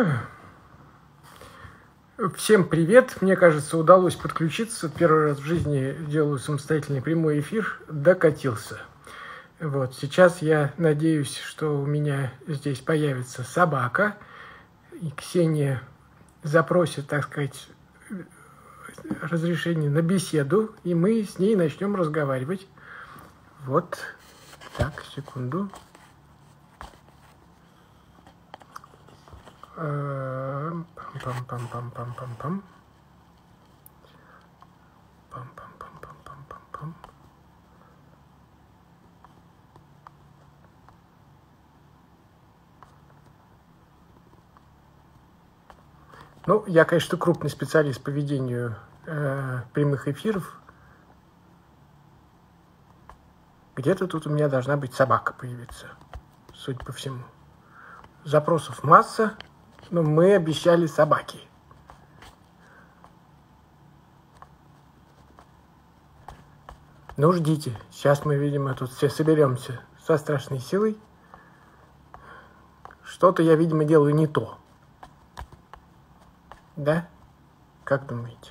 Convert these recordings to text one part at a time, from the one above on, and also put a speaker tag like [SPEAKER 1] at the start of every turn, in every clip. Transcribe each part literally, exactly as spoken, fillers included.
[SPEAKER 1] Всем привет! Мне кажется, удалось подключиться. Первый раз в жизни делаю самостоятельный прямой эфир. Докатился. Вот. Сейчас я надеюсь, что у меня здесь появится собака. И Ксения запросит, так сказать, разрешение на беседу. И мы с ней начнем разговаривать. Вот. Так, секунду. Пам-пам-пам-пам-пам-пам. Пам-пам-пам-пам-пам-пам. Ну, я, конечно, крупный специалист по ведению э, прямых эфиров. Где-то тут у меня должна быть собака появиться, судя по всему. Запросов масса, но мы обещали собаки. Ну, ждите. Сейчас мы, видимо, тут все соберемся со страшной силой. Что-то я, видимо, делаю не то. Да? Как думаете?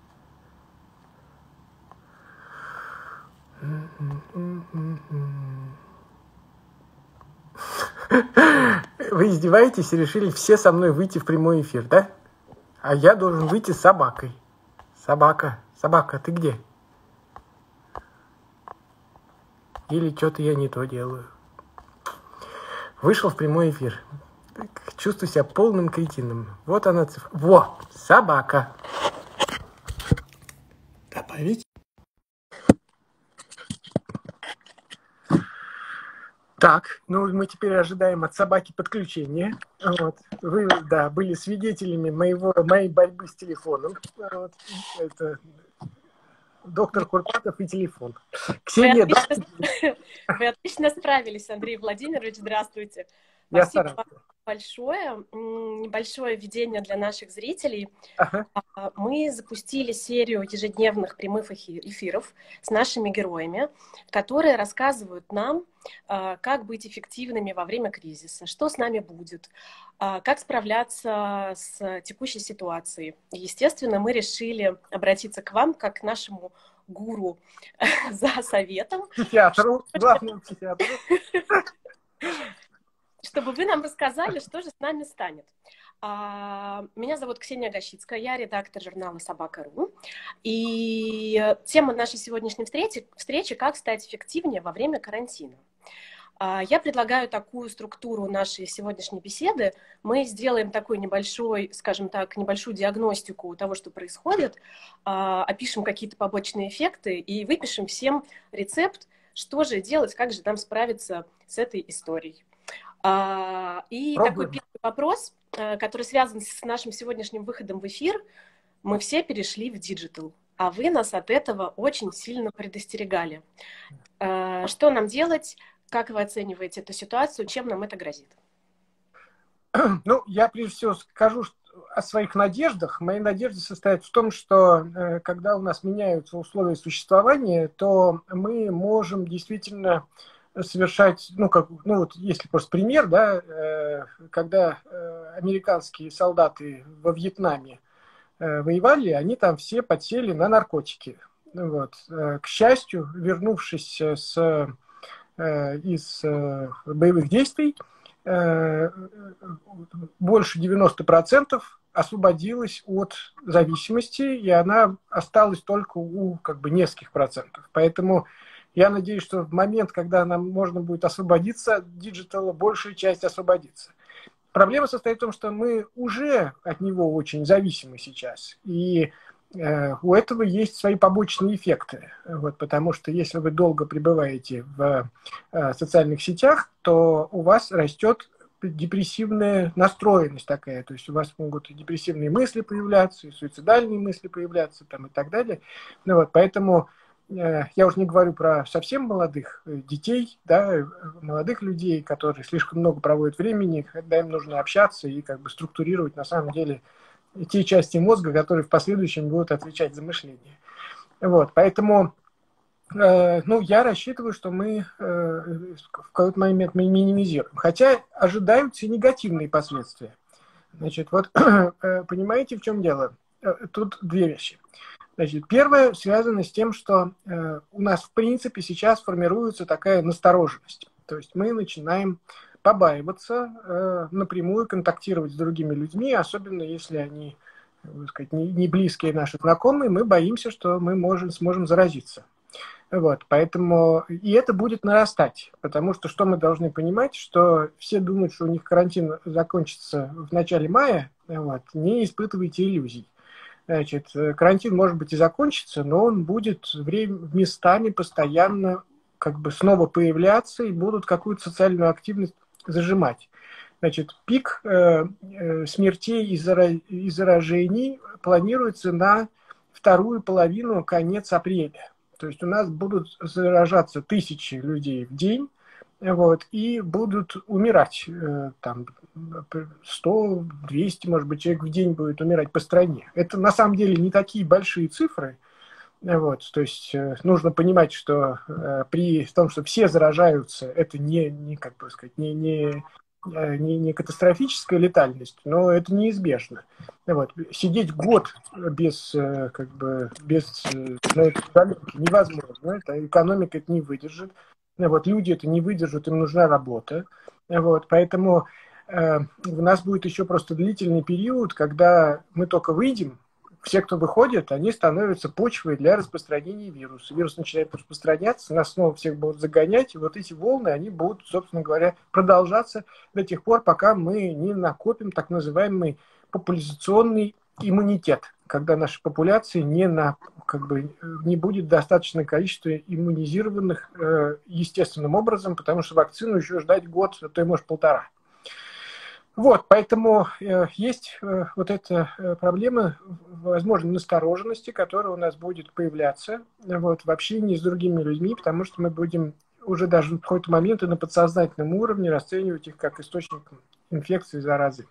[SPEAKER 1] Вы издеваетесь и решили все со мной выйти в прямой эфир, да? А я должен выйти с собакой. Собака, собака, ты где? Или что-то я не то делаю. Вышел в прямой эфир. Чувствую себя полным кретином. Вот она цифра. Во, собака. Добавить. Так, ну мы теперь ожидаем от собаки подключения. Вот. Вы, да, были свидетелями моего, моей борьбы с телефоном. Вот. Это доктор Курпатов и телефон.
[SPEAKER 2] Ксения, вы отлично, да? Вы отлично справились, Андрей Владимирович. Здравствуйте.
[SPEAKER 1] Я
[SPEAKER 2] Спасибо
[SPEAKER 1] старался.
[SPEAKER 2] большое. Небольшое введение для наших зрителей.
[SPEAKER 1] Ага.
[SPEAKER 2] Мы запустили серию ежедневных прямых эфиров с нашими героями, которые рассказывают нам, как быть эффективными во время кризиса, что с нами будет, как справляться с текущей ситуацией. И, естественно, мы решили обратиться к вам, как к нашему гуру, за советом.
[SPEAKER 1] Психиатру, главному психиатру.
[SPEAKER 2] Чтобы вы нам рассказали, что же с нами станет. Меня зовут Ксения Гащицкая, я редактор журнала «Собака.ру». И тема нашей сегодняшней встречи, встречи «Как стать эффективнее во время карантина». Я предлагаю такую структуру нашей сегодняшней беседы. Мы сделаем такой небольшой, скажем так, небольшую диагностику того, что происходит, опишем какие-то побочные эффекты и выпишем всем рецепт, что же делать, как же нам справиться с этой историей. И Пробуем. Такой первый вопрос, который связан с нашим сегодняшним выходом в эфир. Мы все перешли в диджитал, а вы нас от этого очень сильно предостерегали. Что нам делать? Как вы оцениваете эту ситуацию? Чем нам это грозит?
[SPEAKER 1] Ну, я прежде всего скажу о своих надеждах. Мои надежды состоят в том, что когда у нас меняются условия существования, то мы можем действительно совершать, ну, как, ну, вот если просто пример, да, когда американские солдаты во Вьетнаме воевали, они там все подсели на наркотики. Вот. К счастью, вернувшись с из боевых действий, больше девяноста процентов освободилась от зависимости, и она осталась только у как бы нескольких процентов. Поэтому я надеюсь, что в момент, когда нам можно будет освободиться от диджитала, большая часть освободится. Проблема состоит в том, что мы уже от него очень зависимы сейчас, и у этого есть свои побочные эффекты, вот, потому что если вы долго пребываете в э, социальных сетях, то у вас растет депрессивная настроенность такая, то есть у вас могут и депрессивные мысли появляться, и суицидальные мысли появляться там, и так далее. Ну, вот, поэтому э, я уже не говорю про совсем молодых детей, да, молодых людей, которые слишком много проводят времени, когда им нужно общаться и как бы структурировать на самом деле те части мозга, которые в последующем будут отвечать за мышление. Вот, поэтому э, ну, я рассчитываю, что мы э, в какой-то момент мы минимизируем. Хотя ожидаются и негативные последствия. Значит, вот понимаете, в чем дело? Тут две вещи. Значит, первое связано с тем, что э, у нас, в принципе, сейчас формируется такая настороженность. То есть мы начинаем побаиваться, э, напрямую контактировать с другими людьми, особенно если они, так сказать, не, не близкие наши знакомые, мы боимся, что мы можем, сможем заразиться. Вот, поэтому и это будет нарастать, потому что что мы должны понимать, что все думают, что у них карантин закончится в начале мая, вот, не испытывайте иллюзий. Значит, карантин, может быть, и закончится, но он будет время, местами постоянно как бы снова появляться и будут какую-то социальную активность зажимать. Значит, пик э, э, смертей и, зара... и заражений планируется на вторую половину, конец апреля. То есть у нас будут заражаться тысячи людей в день, вот, и будут умирать э, там сто двести, может быть, человек в день будет умирать по стране. Это на самом деле не такие большие цифры. Вот, то есть э, нужно понимать, что э, при том, что все заражаются, это не, не как бы сказать, не, не, не, не катастрофическая летальность, но это неизбежно. Вот. Сидеть год без, э, как бы, без э, невозможно. Это, экономика это не выдержит. Вот, люди это не выдержат, им нужна работа. Вот, поэтому э, у нас будет еще просто длительный период, когда мы только выйдем, все, кто выходит, они становятся почвой для распространения вируса. Вирус начинает распространяться, нас снова всех будут загонять, и вот эти волны, они будут, собственно говоря, продолжаться до тех пор, пока мы не накопим так называемый популяционный иммунитет, когда нашей популяции не, на, как бы, не будет достаточное количество иммунизированных э, естественным образом, потому что вакцину еще ждать год, а то и может полтора. Вот, поэтому э, есть э, вот эта э, проблема, возможно, настороженности, которая у нас будет появляться вот, в общении с другими людьми, потому что мы будем уже даже в какой-то момент и на подсознательном уровне расценивать их как источник инфекции, заразы.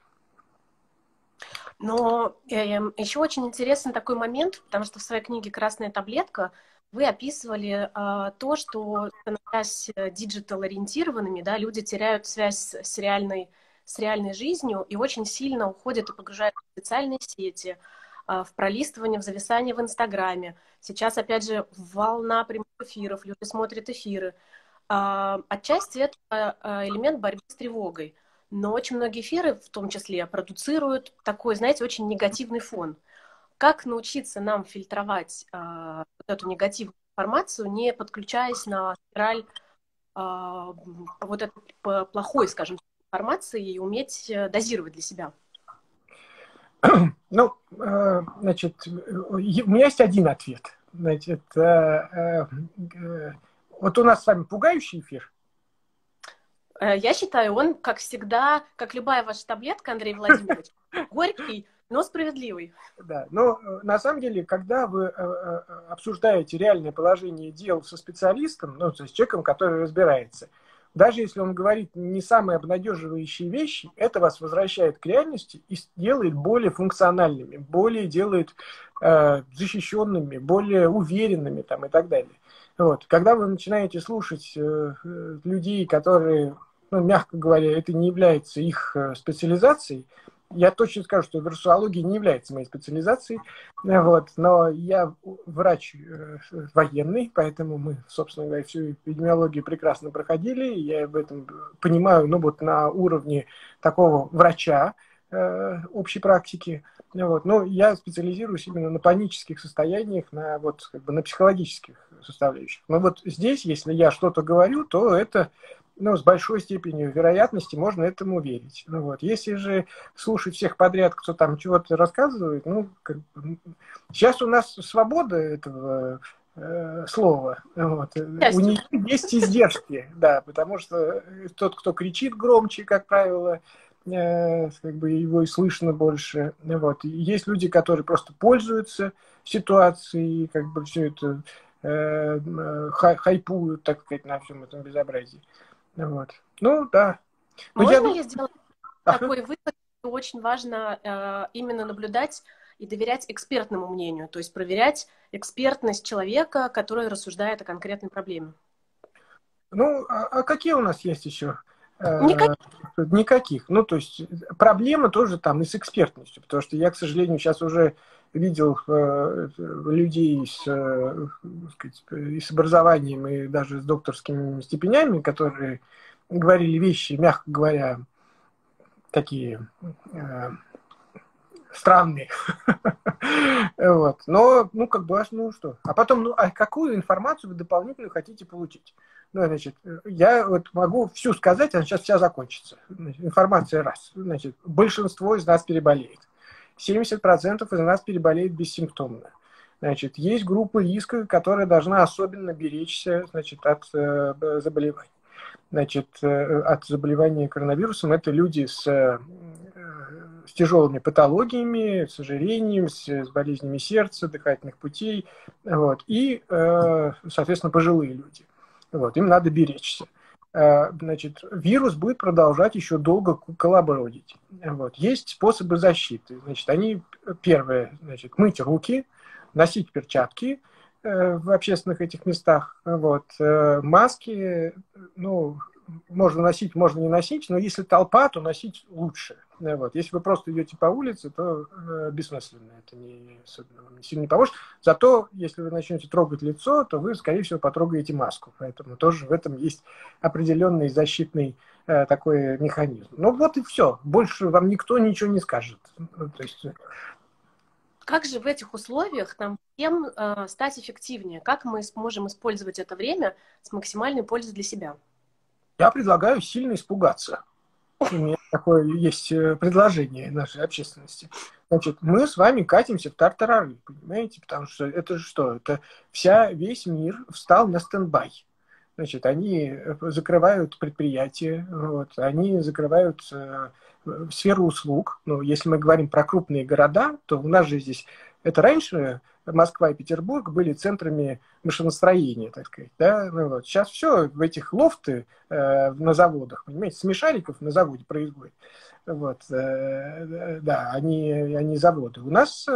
[SPEAKER 2] Но э, еще очень интересный такой момент, потому что в своей книге «Красная таблетка» вы описывали э, то, что, становясь диджитал-ориентированными, да, люди теряют связь с реальной с реальной жизнью и очень сильно уходят и погружаются в социальные сети, в пролистывание, в зависание в Инстаграме. Сейчас, опять же, волна прямых эфиров, люди смотрят эфиры. Отчасти это элемент борьбы с тревогой. Но очень многие эфиры, в том числе, продуцируют такой, знаете, очень негативный фон. Как научиться нам фильтровать вот эту негативную информацию, не подключаясь на спираль вот этой плохой, скажем, информации и уметь дозировать для себя?
[SPEAKER 1] Ну, значит, у меня есть один ответ. Значит, вот у нас с вами пугающий эфир.
[SPEAKER 2] Я считаю, он, как всегда, как любая ваша таблетка, Андрей Владимирович, горький, но справедливый.
[SPEAKER 1] Да, но на самом деле, когда вы обсуждаете реальное положение дел со специалистом, ну, то есть человеком, который разбирается, даже если он говорит не самые обнадеживающие вещи, это вас возвращает к реальности и делает более функциональными, более делает э, защищенными, более уверенными там, и так далее. Вот. Когда вы начинаете слушать э, людей, которые, ну, мягко говоря, это не является их специализацией, я точно скажу, что вирусология не является моей специализацией, вот, но я врач э, военный, поэтому мы, собственно говоря, всю эпидемиологию прекрасно проходили, я об этом понимаю, ну, вот на уровне такого врача э, общей практики, вот, но я специализируюсь именно на панических состояниях, на, вот, как бы, на психологических составляющих. Но вот здесь, если я что-то говорю, то это... Ну, с большой степенью вероятности можно этому верить. Ну, вот. Если же слушать всех подряд, кто там чего-то рассказывает, ну, как бы, сейчас у нас свобода этого э, слова. Вот. У нее есть издержки, да, потому что тот, кто кричит громче, как правило, э, как бы его и слышно больше. Вот. Есть люди, которые просто пользуются ситуацией, как бы все это э, хайпуют, так сказать, на всем этом безобразии. Вот. Ну, да.
[SPEAKER 2] Но Можно я, я сделаю ага. такой вывод, что очень важно э, именно наблюдать и доверять экспертному мнению, то есть проверять экспертность человека, который рассуждает о конкретной проблеме?
[SPEAKER 1] Ну, а, а какие у нас есть еще?
[SPEAKER 2] Никаких.
[SPEAKER 1] никаких. Ну, то есть проблема тоже там и с экспертностью, потому что я, к сожалению, сейчас уже видел э, людей с, э, сказать, и с образованием, и даже с докторскими степенями, которые говорили вещи, мягко говоря, такие э, странные. Вот. Но, ну, как бы, ну что. А потом, ну, а какую информацию вы дополнительно хотите получить? Ну, значит, я вот могу всю сказать, она сейчас вся закончится. Информация раз. Значит, большинство из нас переболеет. семьдесят процентов из нас переболеет бессимптомно. Значит, есть группа риска, которая должна особенно беречься, значит, от э, заболеваний. Значит, э, от заболевания коронавирусом это люди с, э, с тяжелыми патологиями, с ожирением, с, с болезнями сердца, дыхательных путей, вот, и, э, соответственно, пожилые люди. Вот, им надо беречься. Значит, вирус будет продолжать еще долго колобродить. Вот. Есть способы защиты. Значит, они, первое, значит, мыть руки, носить перчатки э, в общественных этих местах. Вот. Э, маски, ну, можно носить, можно не носить, но если толпа, то носить лучше. Вот. Если вы просто идете по улице, то э, бессмысленно. Это не, не сильно не поможет. Зато, если вы начнете трогать лицо, то вы, скорее всего, потрогаете маску. Поэтому тоже в этом есть определенный защитный э, такой механизм. Ну вот и все. Больше вам никто ничего не скажет. Ну, то есть...
[SPEAKER 2] Как же в этих условиях нам всем э, стать эффективнее? Как мы сможем использовать это время с максимальной пользой для себя?
[SPEAKER 1] Я предлагаю сильно испугаться. У меня такое есть предложение нашей общественности. Значит, мы с вами катимся в тартарары, понимаете? Потому что это же что? Это вся, весь мир встал на стендбай. Значит, они закрывают предприятия, вот, они закрывают э, сферу услуг. Ну, если мы говорим про крупные города, то у нас же здесь... Это раньше Москва и Петербург были центрами машиностроения, так сказать. Да? Ну, вот. Сейчас все в этих лофты э, на заводах, понимаете, смешариков на заводе производят. Вот, э, да, они, они заводы. У нас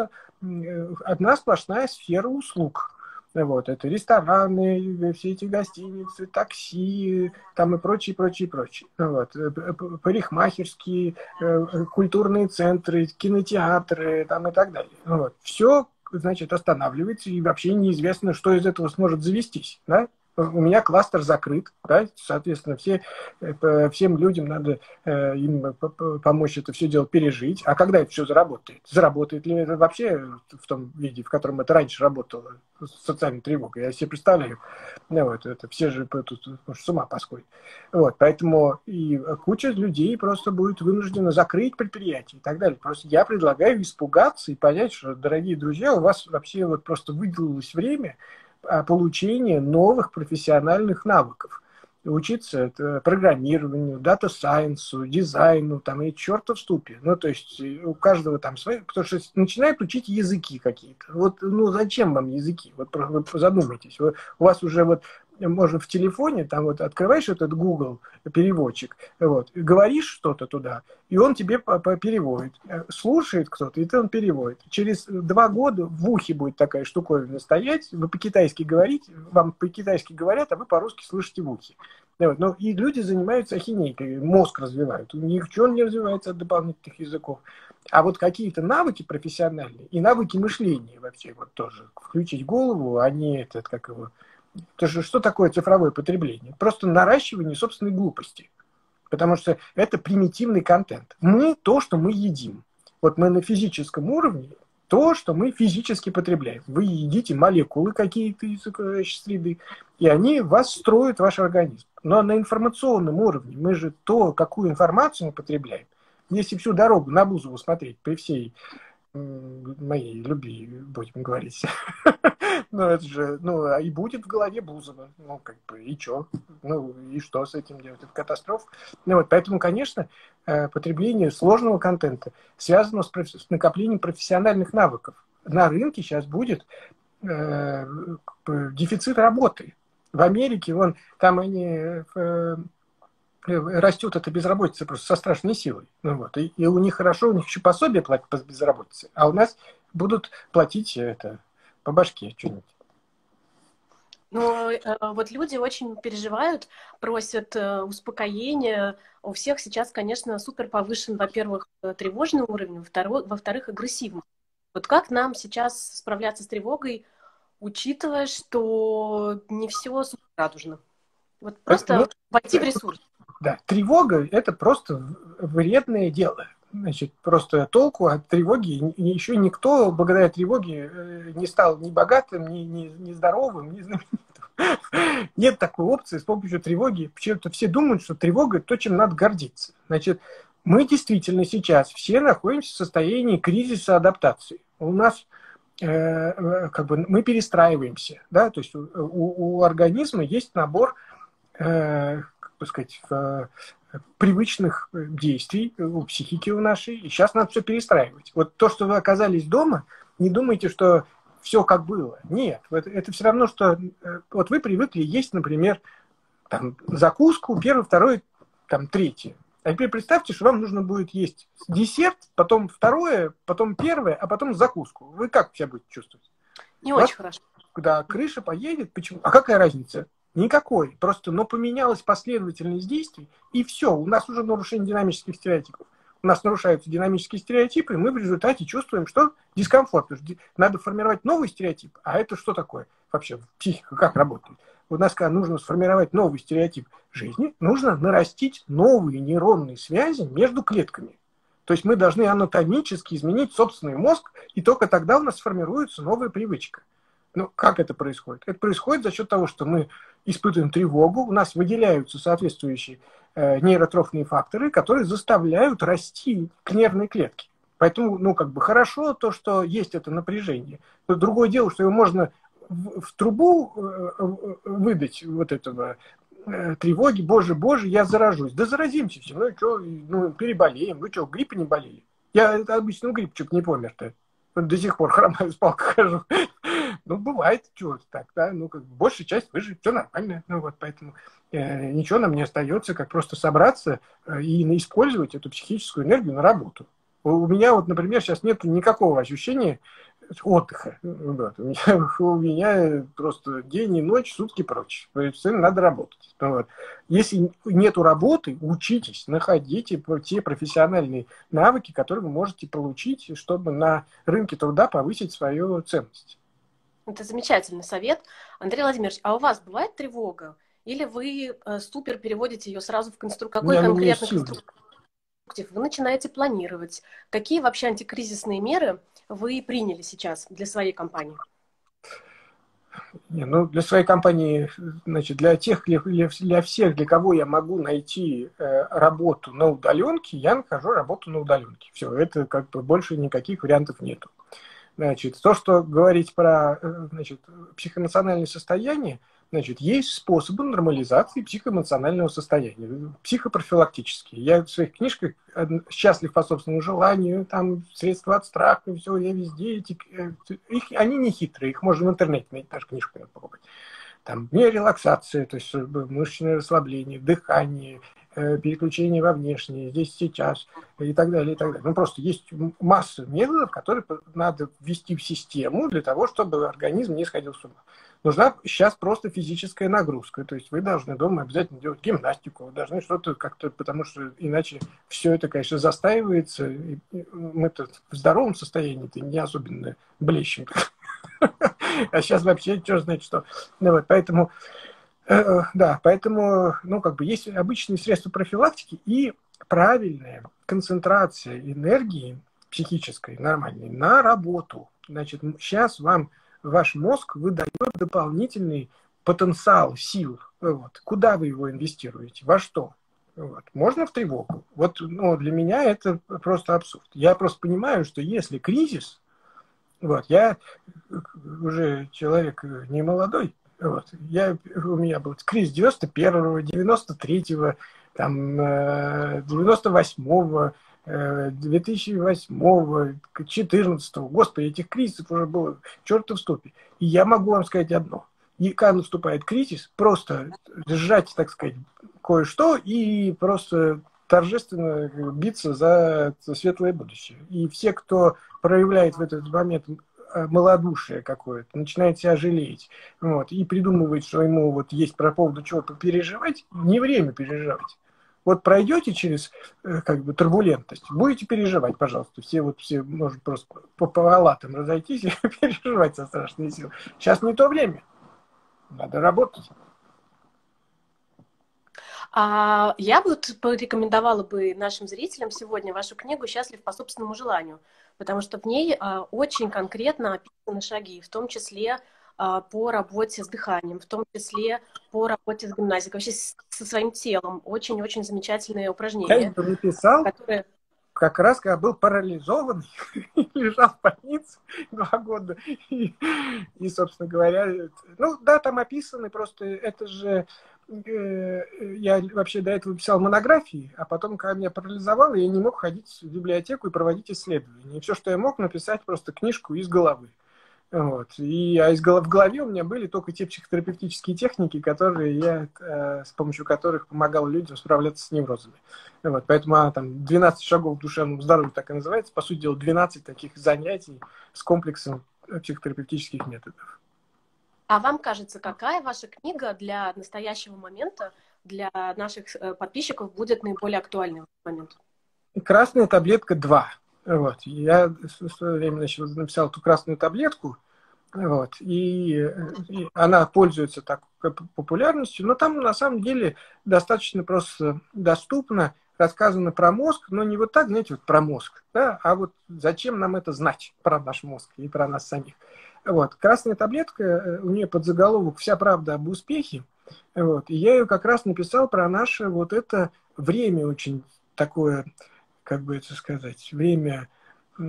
[SPEAKER 1] э, одна сплошная сфера услуг. Вот, это рестораны, все эти гостиницы, такси, там и прочее, прочее, прочее. Вот, парикмахерские, культурные центры, кинотеатры, там и так далее. Вот, все, значит, останавливается, и вообще неизвестно, что из этого сможет завестись, да? У меня кластер закрыт, да, соответственно, все, всем людям надо э, им помочь это все дело пережить. А когда это все заработает? Заработает ли это вообще в том виде, в котором это раньше работало, с социальной тревогой? Я себе представляю. Ну, вот, это все же тут с ума посходят. Вот, поэтому и куча людей просто будет вынуждена закрыть предприятие и так далее. Просто я предлагаю испугаться и понять, что, дорогие друзья, у вас вообще вот просто выделилось время получение новых профессиональных навыков. Учиться это программированию, дата-сайенсу, дизайну, там, и черта в ступе. Ну, то есть у каждого там свои... Потому что начинают учить языки какие-то. Вот, ну, зачем вам языки? Вот вы задумайтесь. Вы, у вас уже вот можно в телефоне, там вот открываешь этот Google переводчик, вот, говоришь что-то туда, и он тебе переводит. Слушает кто-то, и он переводит. Через два года в ухе будет такая штуковина стоять, вы по-китайски говорите, вам по-китайски говорят, а вы по-русски слышите в ухе. Вот. Ну, и люди занимаются ахинейкой, мозг развивают. У них ничего не развивается от дополнительных языков. А вот какие-то навыки профессиональные и навыки мышления вообще вот тоже. Включить голову, а не этот, как его... Потому что что такое цифровое потребление? Просто наращивание собственной глупости. Потому что это примитивный контент. Мы то, что мы едим. Вот мы на физическом уровне то, что мы физически потребляем. Вы едите молекулы какие-то из окружающей среды, и они вас строят, ваш организм. Но на информационном уровне мы же то, какую информацию мы потребляем, если всю дорогу на Бузову смотреть при всей моей любви, будем говорить. Ну, это же, ну, и будет в голове Бузова. Ну, как бы, и что? Ну, и что с этим делать? Это катастрофа. Ну, вот, поэтому, конечно, потребление сложного контента связано с, проф... с накоплением профессиональных навыков. На рынке сейчас будет э, дефицит работы. В Америке, вон, там они... Э, растет эта безработица просто со страшной силой. Ну, вот. и, и у них хорошо, у них еще пособие платят по безработице, а у нас будут платить это по башке что-нибудь.
[SPEAKER 2] Но э, вот люди очень переживают, просят э, успокоения. У всех сейчас, конечно, супер повышен, во-первых, э, тревожный уровень, во-вторых, во-вторых, агрессивный. Вот как нам сейчас справляться с тревогой, учитывая, что не все супер радужно? Вот
[SPEAKER 1] Это, ну,
[SPEAKER 2] просто войти в ресурс.
[SPEAKER 1] да, тревога – это просто вредное дело. Значит, просто толку от тревоги еще никто благодаря тревоге не стал ни богатым, ни, ни, ни здоровым, ни знаменитым. Нет такой опции с помощью тревоги. Почему-то все думают, что тревога – это то, чем надо гордиться. Значит, мы действительно сейчас все находимся в состоянии кризиса адаптации. У нас э, как бы мы перестраиваемся, да, то есть у, у организма есть набор, э, как бы сказать, привычных действий у психики у нашей, и сейчас надо все перестраивать. Вот то, что вы оказались дома, не думайте, что все как было. Нет, это, это все равно, что вот вы привыкли есть, например, там, закуску, первый, второй, там, третий. А теперь представьте, что вам нужно будет есть десерт, потом второе, потом первое, а потом закуску. Вы как себя будете чувствовать?
[SPEAKER 2] Не
[SPEAKER 1] вас,
[SPEAKER 2] очень хорошо.
[SPEAKER 1] Да, крыша поедет. Почему? А какая разница? Никакой. Просто, но поменялась последовательность действий, и все. У нас уже нарушение динамических стереотипов. У нас нарушаются динамические стереотипы, и мы в результате чувствуем, что дискомфорт. Надо формировать новый стереотип. А это что такое? Вообще, психика как работает? У нас, когда нужно сформировать новый стереотип жизни, нужно нарастить новые нейронные связи между клетками. То есть мы должны анатомически изменить собственный мозг, и только тогда у нас сформируется новая привычка. Ну, как это происходит? Это происходит за счет того, что мы испытываем тревогу, у нас выделяются соответствующие э, нейротрофные факторы, которые заставляют расти нервные клетки. Поэтому, ну, как бы хорошо то, что есть это напряжение. Но другое дело, что его можно в, в трубу э, выдать вот этого э, тревоги. Боже, боже, я заражусь. Да заразимся все. Ну, что, ну, переболеем. Вы что, гриппа не болели? Я обычно грипп чуть не помер-то. До сих пор хромаю, с палкой хожу. Ну, бывает, что так, да, ну, как бы большая часть выживет, все нормально. Ну, вот, поэтому э, ничего нам не остается, как просто собраться э, и использовать эту психическую энергию на работу. У, у меня вот, например, сейчас нет никакого ощущения отдыха. Вот. У, меня, у меня просто день и ночь, сутки прочь. Постоянно надо работать. Вот. Если нету работы, учитесь, находите те профессиональные навыки, которые вы можете получить, чтобы на рынке труда повысить свою ценность.
[SPEAKER 2] Это замечательный совет. Андрей Владимирович, а у вас бывает тревога? Или вы э, супер переводите ее сразу в конструктив? Какой конкретно конструктив вы начинаете планировать? Какие вообще антикризисные меры вы приняли сейчас для своей компании?
[SPEAKER 1] Не, ну, для своей компании, значит, для тех, для, для всех, для кого я могу найти э, работу на удаленке, я нахожу работу на удаленке. Все, это как бы больше никаких вариантов нету. Значит, то, что говорить про, значит, психоэмоциональное состояние, значит, есть способы нормализации психоэмоционального состояния, психопрофилактические. Я в своих книжках «Счастлив по собственному желанию», там «Средства от страха», все, я везде эти, их, они не хитрые, их можно в интернете найти, даже книжку надо покупать. Там релаксация, то есть мышечное расслабление, дыхание, переключение во внешнее, здесь, сейчас и так далее, и так далее. Ну, просто есть масса методов, которые надо ввести в систему для того, чтобы организм не сходил с ума. Нужна сейчас просто физическая нагрузка, то есть вы должны дома обязательно делать гимнастику, вы должны что-то как-то, потому что иначе все это, конечно, застаивается, и мы-то в здоровом состоянии-то не особенно блещем. А сейчас вообще черт знает что. Поэтому да, поэтому, ну, как бы есть обычные средства профилактики и правильная концентрация энергии психической, нормальной, на работу. Значит, сейчас вам ваш мозг выдает дополнительный потенциал сил. Вот. Куда вы его инвестируете? Во что? Вот. Можно в тревогу. Вот, ну, для меня это просто абсурд. Я просто понимаю, что если кризис, вот, я уже человек не молодой, вот. Я, у меня был кризис девяносто первого, девяносто третьего, там, девяносто восьмого, две тысячи восьмого, четырнадцатого. Господи, этих кризисов уже было чертов ступе. И я могу вам сказать одно. И когда наступает кризис, просто сжать, так сказать, кое-что и просто торжественно биться за светлое будущее. И все, кто проявляет в этот момент малодушие какое-то, начинает себя жалеть, вот, и придумывает, что ему вот есть по поводу чего переживать, не время переживать. Вот пройдете через как бы турбулентность, будете переживать, пожалуйста. Все вот все может просто по палатам разойтись и переживать со страшной силой. Сейчас не то время. Надо работать.
[SPEAKER 2] А я вот порекомендовала бы нашим зрителям сегодня вашу книгу «Счастлив по собственному желанию», потому что в ней очень конкретно описаны шаги, в том числе по работе с дыханием, в том числе по работе с гимнастикой, вообще со своим телом. Очень-очень замечательные упражнения.
[SPEAKER 1] Я это написал,
[SPEAKER 2] которые...
[SPEAKER 1] как раз когда был парализован, лежал в больнице два года. И, и, собственно говоря, ну да, там описаны, просто это же... Я вообще до этого писал монографии, а потом, когда меня парализовало, я не мог ходить в библиотеку и проводить исследования. И все, что я мог, написать просто книжку из головы. Вот. И, а из, в голове у меня были только те психотерапевтические техники, которые я, э, с помощью которых помогал людям справляться с неврозами. Вот. Поэтому она там двенадцать шагов к душевному здоровью так и называется. По сути дела, двенадцать таких занятий с комплексом психотерапевтических методов.
[SPEAKER 2] А вам кажется, какая ваша книга для настоящего момента, для наших подписчиков будет наиболее актуальной в этот момент?
[SPEAKER 1] «Красная таблетка два». Вот. Я в свое время значит, написал эту красную таблетку, вот, и, и она пользуется так популярностью, но там на самом деле достаточно просто доступно рассказано про мозг, но не вот так, знаете, вот про мозг, да, а вот зачем нам это знать про наш мозг и про нас самих. Вот. Красная таблетка, у нее подзаголовок «Вся правда об успехе», вот, и я ее как раз написал про наше вот это время очень такое, как бы это сказать, время, у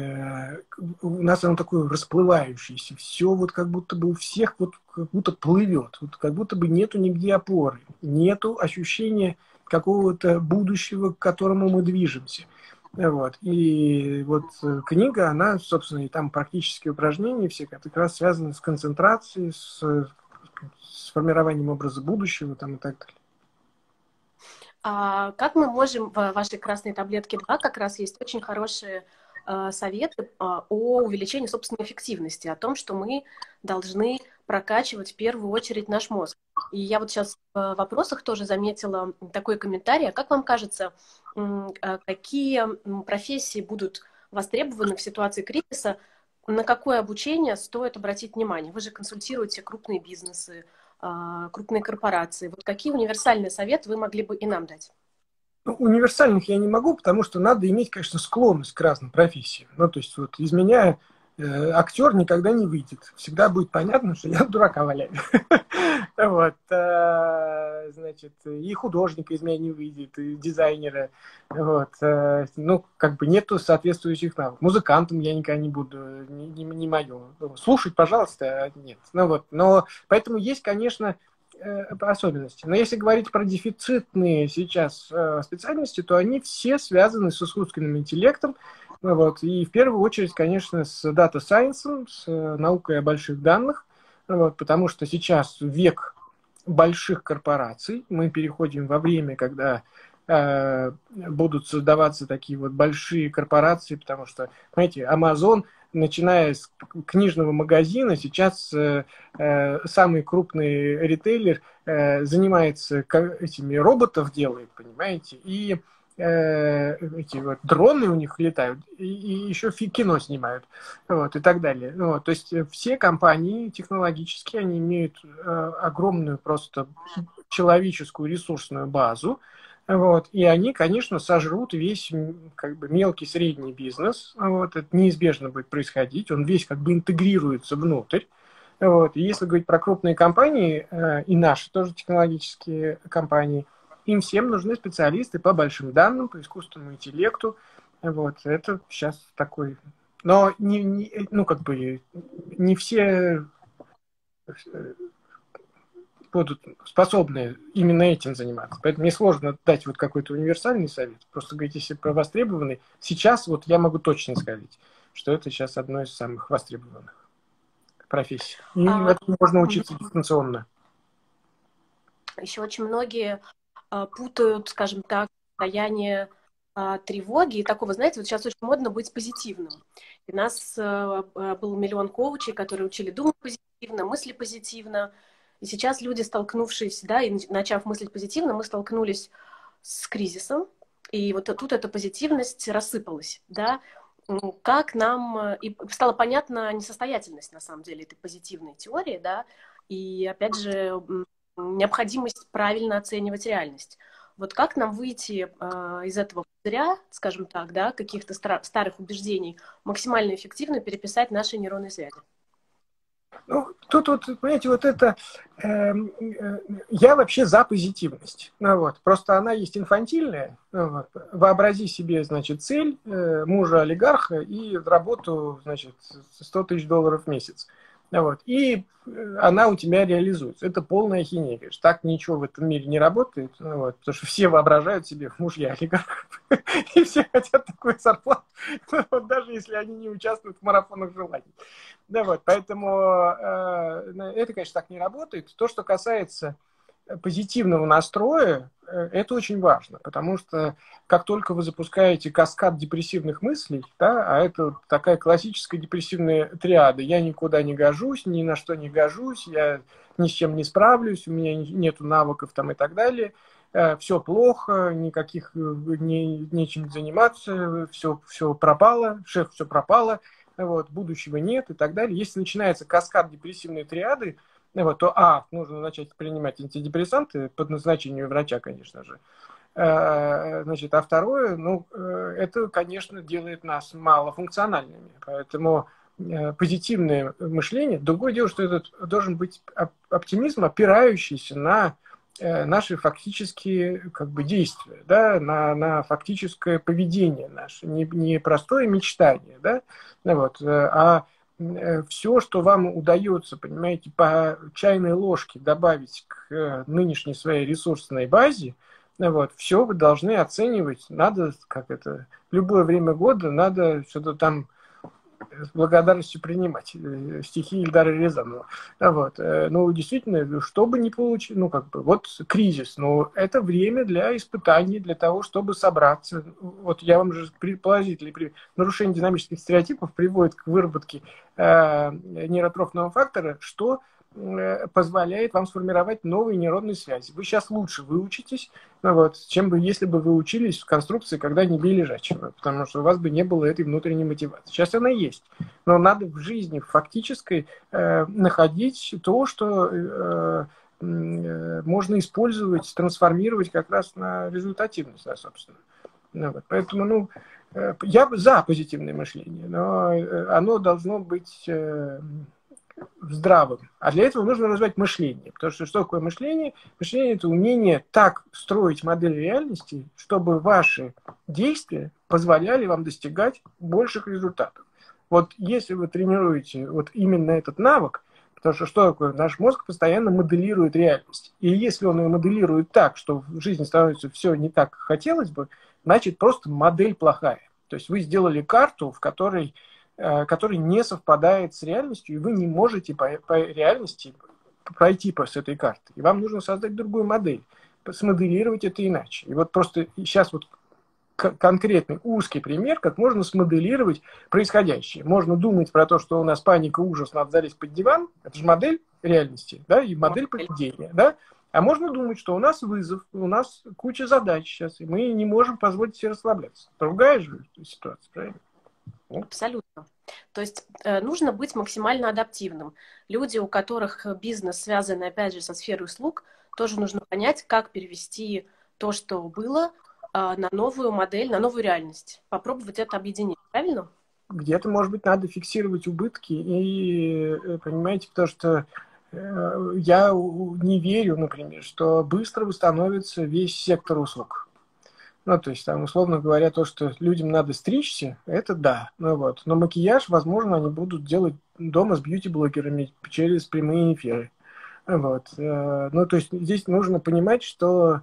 [SPEAKER 1] нас оно такое расплывающееся, все вот как будто бы у всех вот как будто плывет, вот как будто бы нету нигде опоры, нету ощущения какого-то будущего, к которому мы движемся. Вот. И вот книга, она, собственно, и там практические упражнения все как раз связаны с концентрацией, с, с формированием образа будущего там, и так далее.
[SPEAKER 2] А как мы можем в вашей красной таблетке два как раз есть очень хорошие э, советы э, о увеличении собственной эффективности, о том, что мы должны прокачивать в первую очередь наш мозг. И я вот сейчас в вопросах тоже заметила такой комментарий. А как вам кажется, э, какие профессии будут востребованы в ситуации кризиса, на какое обучение стоит обратить внимание? Вы же консультируете крупные бизнесы, крупные корпорации. Вот какие универсальные советы вы могли бы и нам дать?
[SPEAKER 1] Ну, универсальных я не могу, потому что надо иметь, конечно, склонность к разным профессиям. Ну, то есть вот из меня э, актер никогда не выйдет. Всегда будет понятно, что я дурака валяю. Вот. Значит, и художника из меня не выйдет, и дизайнера. Вот. Ну, как бы нету соответствующих навыков. Музыкантом я никогда не буду, не, не, не мое. Слушать, пожалуйста, нет. Ну вот. Но поэтому есть, конечно, особенности. Но если говорить про дефицитные сейчас специальности, то они все связаны с искусственным интеллектом. Вот. И в первую очередь, конечно, с Data Science, с наукой о больших данных. Вот, потому что сейчас век больших корпораций, мы переходим во время, когда э, будут создаваться такие вот большие корпорации, потому что, знаете, Amazon, начиная с книжного магазина, сейчас э, э, самый крупный ритейлер э, занимается этими роботов делает, понимаете, и эти вот дроны у них летают, и, и еще кино снимают, вот, и так далее. Вот, то есть все компании технологические, они имеют э, огромную просто человеческую ресурсную базу, вот, и они, конечно, сожрут весь как бы мелкий средний бизнес, вот, это неизбежно будет происходить, он весь как бы интегрируется внутрь. Вот, и если говорить про крупные компании, э, и наши тоже технологические компании, им всем нужны специалисты по большим данным, по искусственному интеллекту. Вот, это сейчас такой... Но не, не, ну, как бы, не все будут способны именно этим заниматься. Поэтому мне сложно дать вот какой-то универсальный совет. Просто говорить, если про востребованный. Сейчас вот я могу точно сказать, что это сейчас одно из самых востребованных профессий. И а, этому можно учиться дистанционно.
[SPEAKER 2] Еще очень многие путают, скажем так, состояние а, тревоги и такого, знаете, вот сейчас очень модно быть позитивным. И у нас а, был миллион коучей, которые учили думать позитивно, мысли позитивно. И сейчас люди, столкнувшись, да, и начав мыслить позитивно, мы столкнулись с кризисом, и вот тут эта позитивность рассыпалась, да. Как нам... И стала понятна несостоятельность, на самом деле, этой позитивной теории, да, и, опять же, необходимость правильно оценивать реальность. Вот как нам выйти э, из этого пузыря, скажем так, да, каких-то стар- старых убеждений, максимально эффективно переписать наши нейронные связи?
[SPEAKER 1] Ну, тут вот, понимаете, вот это... Э, э, я вообще за позитивность. Ну, вот. Просто она есть инфантильная. Ну, вот. Вообрази себе, значит, цель э, мужа-олигарха и работу, значит, сто тысяч долларов в месяц. Ну, вот. И она у тебя реализуется. Это полная ахинея. Конечно. Так ничего в этом мире не работает. Ну, вот. Потому что все воображают себе мужья олигархов. И все хотят такую зарплату. Вот, даже если они не участвуют в марафонах желаний. Да, вот, поэтому э, это, конечно, так не работает. То, что касается позитивного настроя, э, это очень важно, потому что как только вы запускаете каскад депрессивных мыслей, да, а это такая классическая депрессивная триада: я никуда не гожусь, ни на что не гожусь, я ни с чем не справлюсь, у меня нету навыков там и так далее, э, все плохо, никаких, не, нечем заниматься, все, все пропало, шеф, все пропало. Вот, будущего нет и так далее. Если начинается каскад депрессивной триады, вот, то, а, нужно начать принимать антидепрессанты по назначению врача, конечно же. Значит, а второе, ну, это, конечно, делает нас малофункциональными. Поэтому позитивное мышление, другое дело, что это должен быть оптимизм, опирающийся на наши фактические, как бы, действия, да, на, на фактическое поведение наше, не, не простое мечтание, да, вот, а все, что вам удается, понимаете, по чайной ложке добавить к нынешней своей ресурсной базе, вот, все вы должны оценивать, надо, как это, в любое время года надо что-то там с благодарностью принимать стихи Ильдара Рязанова. Вот. Ну, действительно, чтобы не получить, ну, как бы, вот кризис, но это время для испытаний, для того, чтобы собраться. Вот я вам же положительный пример. Нарушение динамических стереотипов приводит к выработке э, нейротрофного фактора, что позволяет вам сформировать новые нейронные связи. Вы сейчас лучше выучитесь, ну, вот, чем бы, если бы вы учились в конструкции, когда не бей лежачего, потому что у вас бы не было этой внутренней мотивации. Сейчас она есть, но надо в жизни фактической э, находить то, что э, э, можно использовать, трансформировать как раз на результативность, да, собственно. Ну, вот, поэтому, ну, э, я за позитивное мышление, но оно должно быть... Э, здравым. А для этого нужно развивать мышление. Потому что что такое мышление? Мышление – это умение так строить модель реальности, чтобы ваши действия позволяли вам достигать больших результатов. Вот если вы тренируете вот именно этот навык, потому что что такое? Наш мозг постоянно моделирует реальность. И если он ее моделирует так, что в жизни становится все не так, как хотелось бы, значит, просто модель плохая. То есть вы сделали карту, в которой который не совпадает с реальностью, и вы не можете по, по реальности пройти по с этой карты. И вам нужно создать другую модель, смоделировать это иначе. И вот просто сейчас вот конкретный узкий пример, как можно смоделировать происходящее. Можно думать про то, что у нас паника, ужас, надо залезть под диван. Это же модель реальности, да, и модель поведения, да. А можно думать, что у нас вызов, у нас куча задач сейчас, и мы не можем позволить себе расслабляться. Другая же ситуация, правильно?
[SPEAKER 2] Абсолютно. То есть э, нужно быть максимально адаптивным. Люди, у которых бизнес связан, опять же, со сферой услуг, тоже нужно понять, как перевести то, что было, э, на новую модель, на новую реальность. Попробовать это объединить. Правильно?
[SPEAKER 1] Где-то, может быть, надо фиксировать убытки. И, понимаете, потому что э, я не верю, например, что быстро восстановится весь сектор услуг. Ну, то есть, там, условно говоря, то, что людям надо стричься, это да. Ну, вот. Но макияж, возможно, они будут делать дома с бьюти-блогерами через прямые эфиры. Вот. Ну, то есть, здесь нужно понимать, что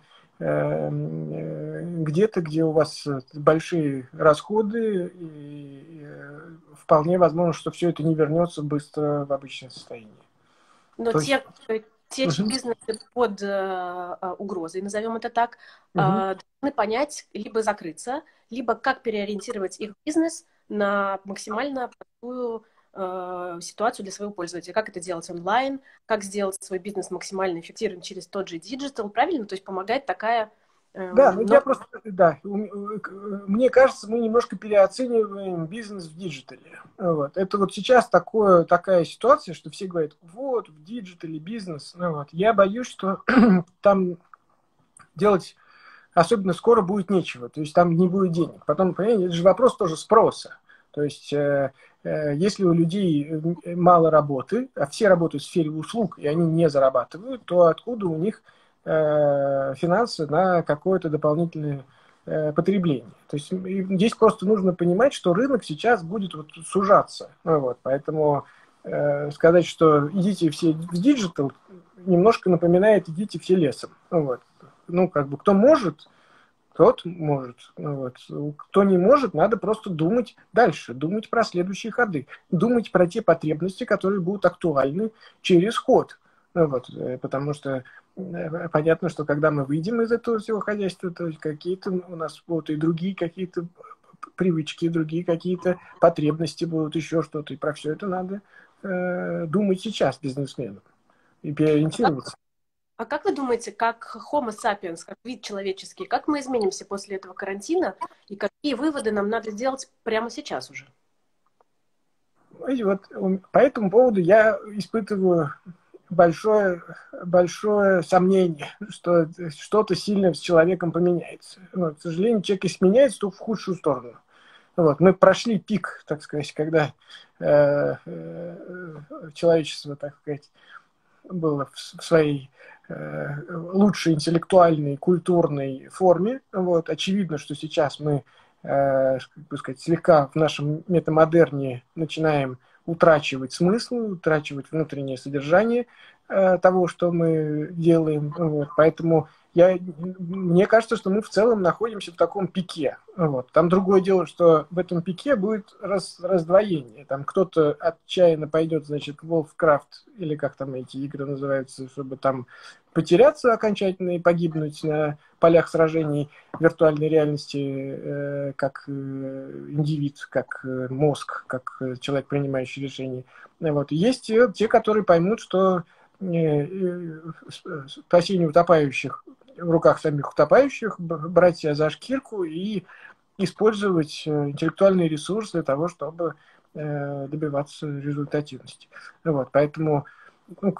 [SPEAKER 1] где-то, где у вас большие расходы, и вполне возможно, что все это не вернется быстро в обычное состояние.
[SPEAKER 2] Но
[SPEAKER 1] то
[SPEAKER 2] те,
[SPEAKER 1] есть...
[SPEAKER 2] те, чьи
[SPEAKER 1] Мгм.
[SPEAKER 2] бизнесы под э, угрозой, назовем это так, э,
[SPEAKER 1] Мгм.
[SPEAKER 2] должны понять, либо закрыться, либо как переориентировать их бизнес на максимально простую э, ситуацию для своего пользователя. Как это делать онлайн, как сделать свой бизнес максимально эффективным через тот же диджитал, правильно? То есть помогает такая...
[SPEAKER 1] Да, ну
[SPEAKER 2] эм,
[SPEAKER 1] я
[SPEAKER 2] но...
[SPEAKER 1] просто, да, у м- э, к- э, мне кажется, мы немножко переоцениваем бизнес в диджитале. Вот. Это вот сейчас такое, такая ситуация, что все говорят, вот, в диджитале бизнес. Ну, вот. Я боюсь, что там делать особенно скоро будет нечего, то есть там не будет денег. Потом, понимаете, это же вопрос тоже спроса. То есть, э, э, если у людей э, мало работы, а все работают в сфере услуг, и они не зарабатывают, то откуда у них э, финансы на какое-то дополнительное э, потребление? То есть здесь просто нужно понимать, что рынок сейчас будет вот сужаться. Ну, вот, поэтому э, сказать, что идите все в диджитал, немножко напоминает идите все лесом. Ну, вот. Ну, как бы, кто может, тот может. Ну, вот. Кто не может, надо просто думать дальше, думать про следующие ходы, думать про те потребности, которые будут актуальны через ход. Ну, вот. Потому что э, понятно, что когда мы выйдем из этого всего хозяйства, то есть какие-то у нас будут и другие какие-то привычки, другие какие-то потребности будут, еще что-то. И про все это надо э, думать сейчас бизнесменам и
[SPEAKER 2] А как,
[SPEAKER 1] переориентироваться.
[SPEAKER 2] а как вы думаете, как Homo sapiens, как вид человеческий, как мы изменимся после этого карантина и какие выводы нам надо сделать прямо сейчас уже?
[SPEAKER 1] И вот по этому поводу я испытываю большое, большое сомнение, что что-то сильно с человеком поменяется. Вот, к сожалению, человек если меняется, то в худшую сторону. Вот, мы прошли пик, так сказать, когда э, э, человечество, так сказать, было в, в своей э, лучшей интеллектуальной, культурной форме. Вот. Очевидно, что сейчас мы э, как бы сказать, слегка в нашем метамодерне начинаем утрачивать смысл, утрачивать внутреннее содержание э, того, что мы делаем. Вот. Поэтому я, мне кажется, что мы в целом находимся в таком пике. Вот. Там другое дело, что в этом пике будет раз, раздвоение. Там кто-то отчаянно пойдет, значит, в Warcraft, или как там эти игры называются, чтобы там потеряться окончательно и погибнуть на полях сражений виртуальной реальности, э, как э, индивид, как э, мозг, как э, человек, принимающий решения. Вот. Есть те, те, которые поймут, что э, э, спасение утопающих в руках самих утопающих, брать себя за шкирку и использовать интеллектуальные ресурсы для того, чтобы э, добиваться результативности. Вот, поэтому ну,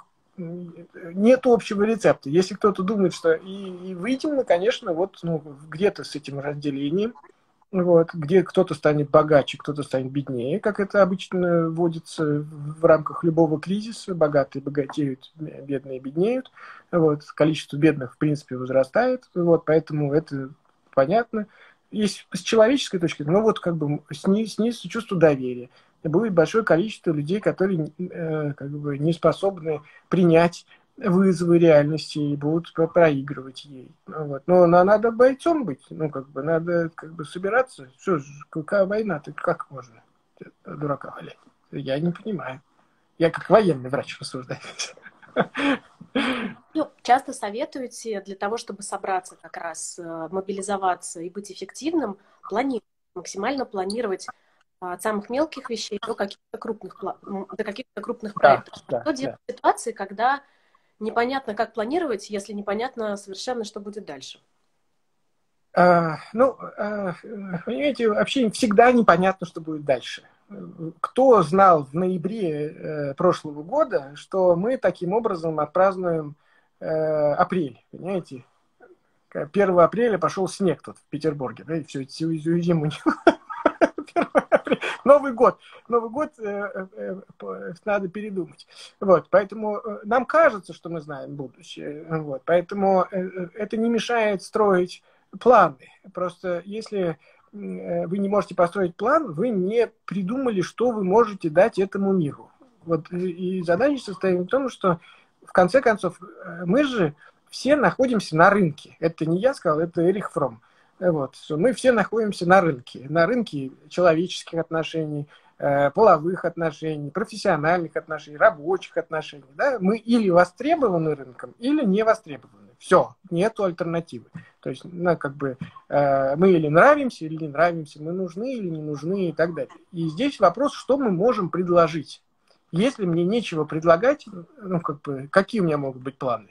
[SPEAKER 1] нет общего рецепта. Если кто-то думает, что и, и выйдем мы, конечно, вот ну, где-то с этим разделением, вот, где кто-то станет богаче, кто-то станет беднее, как это обычно вводится в рамках любого кризиса. Богатые богатеют, бедные беднеют. Вот, количество бедных, в принципе, возрастает. Вот, поэтому это понятно. Есть с человеческой точки зрения, ну вот как бы сниз, снизится чувство доверия. Будет большое количество людей, которые э, как бы не способны принять вызовы реальности и будут проигрывать ей. Ну, вот. Но, но надо бойцом быть, ну, как бы, надо как бы собираться. Что ж, какая война, ты как можно дурака валять? Я не понимаю. Я как военный врач рассуждаю.
[SPEAKER 2] Ну, часто советуете для того, чтобы собраться как раз, э, мобилизоваться и быть эффективным, планировать, максимально планировать от самых мелких вещей до каких-то крупных, до каких-то крупных
[SPEAKER 1] Да,
[SPEAKER 2] проектов.
[SPEAKER 1] да,
[SPEAKER 2] Что делать
[SPEAKER 1] да.
[SPEAKER 2] в ситуации, когда непонятно, как планировать, если непонятно совершенно, что будет дальше?
[SPEAKER 1] А, ну, а, понимаете, вообще всегда непонятно, что будет дальше. Кто знал в ноябре э, прошлого года, что мы таким образом отпразднуем э, апрель, понимаете? первого апреля пошел снег тут в Петербурге, да, и все, всю зиму. Новый год. Новый год э, э, э, надо передумать. Вот, поэтому э, нам кажется, что мы знаем будущее. Вот, поэтому э, это не мешает строить планы. Просто если э, вы не можете построить план, вы не придумали, что вы можете дать этому миру. Вот, и, и задача состоит в том, что в конце концов мы же все находимся на рынке. Это не я сказал, это Эрих Фром. Вот. Мы все находимся на рынке. На рынке человеческих отношений, половых отношений, профессиональных отношений, рабочих отношений. Да? Мы или востребованы рынком, или не востребованы. Все, нету альтернативы. То есть, ну, как бы, э, мы или нравимся, или не нравимся, мы нужны или не нужны и так далее. И здесь вопрос, что мы можем предложить. Если мне нечего предлагать, ну, как бы, какие у меня могут быть планы?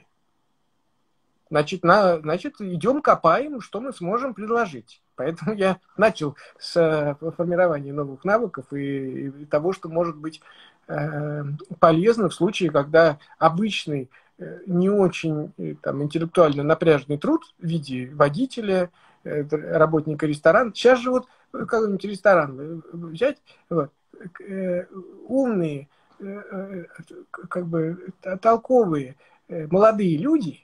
[SPEAKER 1] Значит, на, значит, идем копаем, что мы сможем предложить. Поэтому я начал с формирования новых навыков и, и того, что может быть э, полезно в случае, когда обычный, э, не очень э, там, интеллектуально напряженный труд в виде водителя, э, работника ресторана. Сейчас же вот какой-нибудь ресторан взять, вот, э, умные, э, как бы толковые, э, молодые люди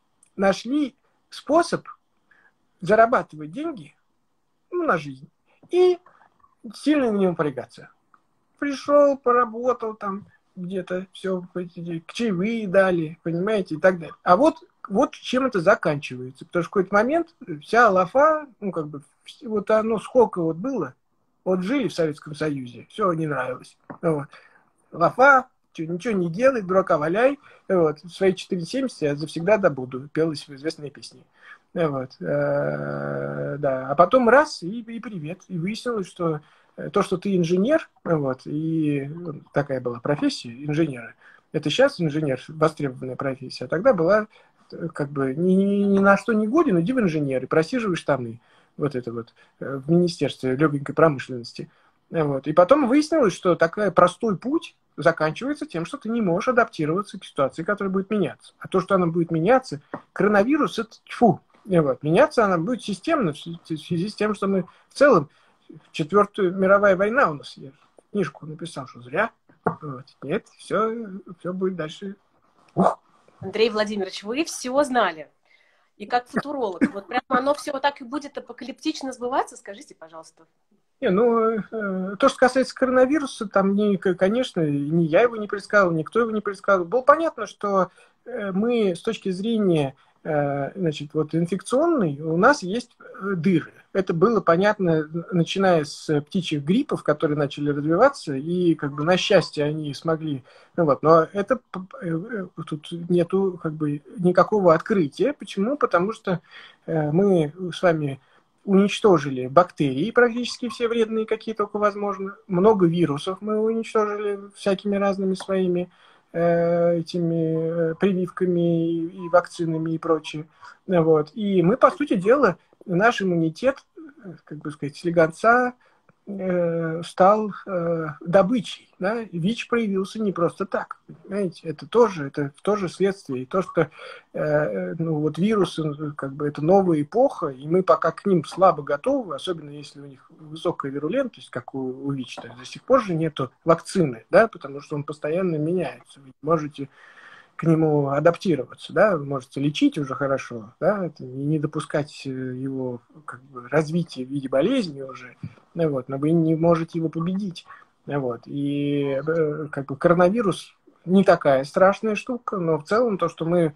[SPEAKER 1] нашли способ зарабатывать деньги, ну, на жизнь и сильно на него напрягаться. Пришел, поработал там где-то, все, чаевые дали, понимаете, и так далее. А вот, вот чем это заканчивается. Потому что в какой-то момент вся лафа, ну, как бы, вот оно сколько вот было, вот жили в Советском Союзе, все не нравилось. Вот. Лафа, ничего не делай, дурака валяй. Вот. В свои четыре семьдесят я завсегда добуду, пелась в известной песне. Вот. Да. А потом раз, и, и привет. И выяснилось, что то, что ты инженер, вот, и такая была профессия инженера, это сейчас инженер, востребованная профессия, а тогда была как бы ни, ни, ни на что не годен, иди в инженер и просиживай штаны. Вот это вот в Министерстве легкой промышленности. Вот. И потом выяснилось, что такой простой путь заканчивается тем, что ты не можешь адаптироваться к ситуации, которая будет меняться. А то, что она будет меняться, коронавирус, это тьфу. Вот. Меняться она будет системно в связи с тем, что мы в целом, Четвертая мировая война у нас, я книжку написал, что зря. Вот. Нет, все, все будет дальше. Ух.
[SPEAKER 2] Андрей Владимирович, вы все знали. И как футуролог, вот прямо оно все вот так и будет апокалиптично сбываться, скажите, пожалуйста.
[SPEAKER 1] Не, ну, то, что касается коронавируса, там, не, конечно, ни я его не предсказывал, никто его не предсказывал. Было понятно, что мы с точки зрения, значит, вот инфекционной, у нас есть дыры. Это было понятно, начиная с птичьих гриппов, которые начали развиваться, и как бы на счастье они смогли. Ну, вот, но это тут нету как бы никакого открытия. Почему? Потому что мы с вами уничтожили бактерии, практически все вредные, какие только возможно. Много вирусов мы уничтожили всякими разными своими э, этими прививками и, и вакцинами и прочее. Вот. И мы, по сути дела, наш иммунитет, как бы сказать, слегонца э, стал э, добычей. Да? ВИЧ проявился не просто так. Понимаете? Это тоже, это тоже следствие. И то, что э, ну, вот вирусы, как бы, это новая эпоха, и мы пока к ним слабо готовы, особенно если у них высокая вирулентность, как у, у ВИЧ, то до сих пор же нету вакцины, да? Потому что он постоянно меняется. Вы можете к нему адаптироваться, да, вы можете лечить уже хорошо, да, это не допускать его как бы развития в виде болезни уже, вот, но вы не можете его победить, вот, и как бы коронавирус не такая страшная штука, но в целом то, что мы,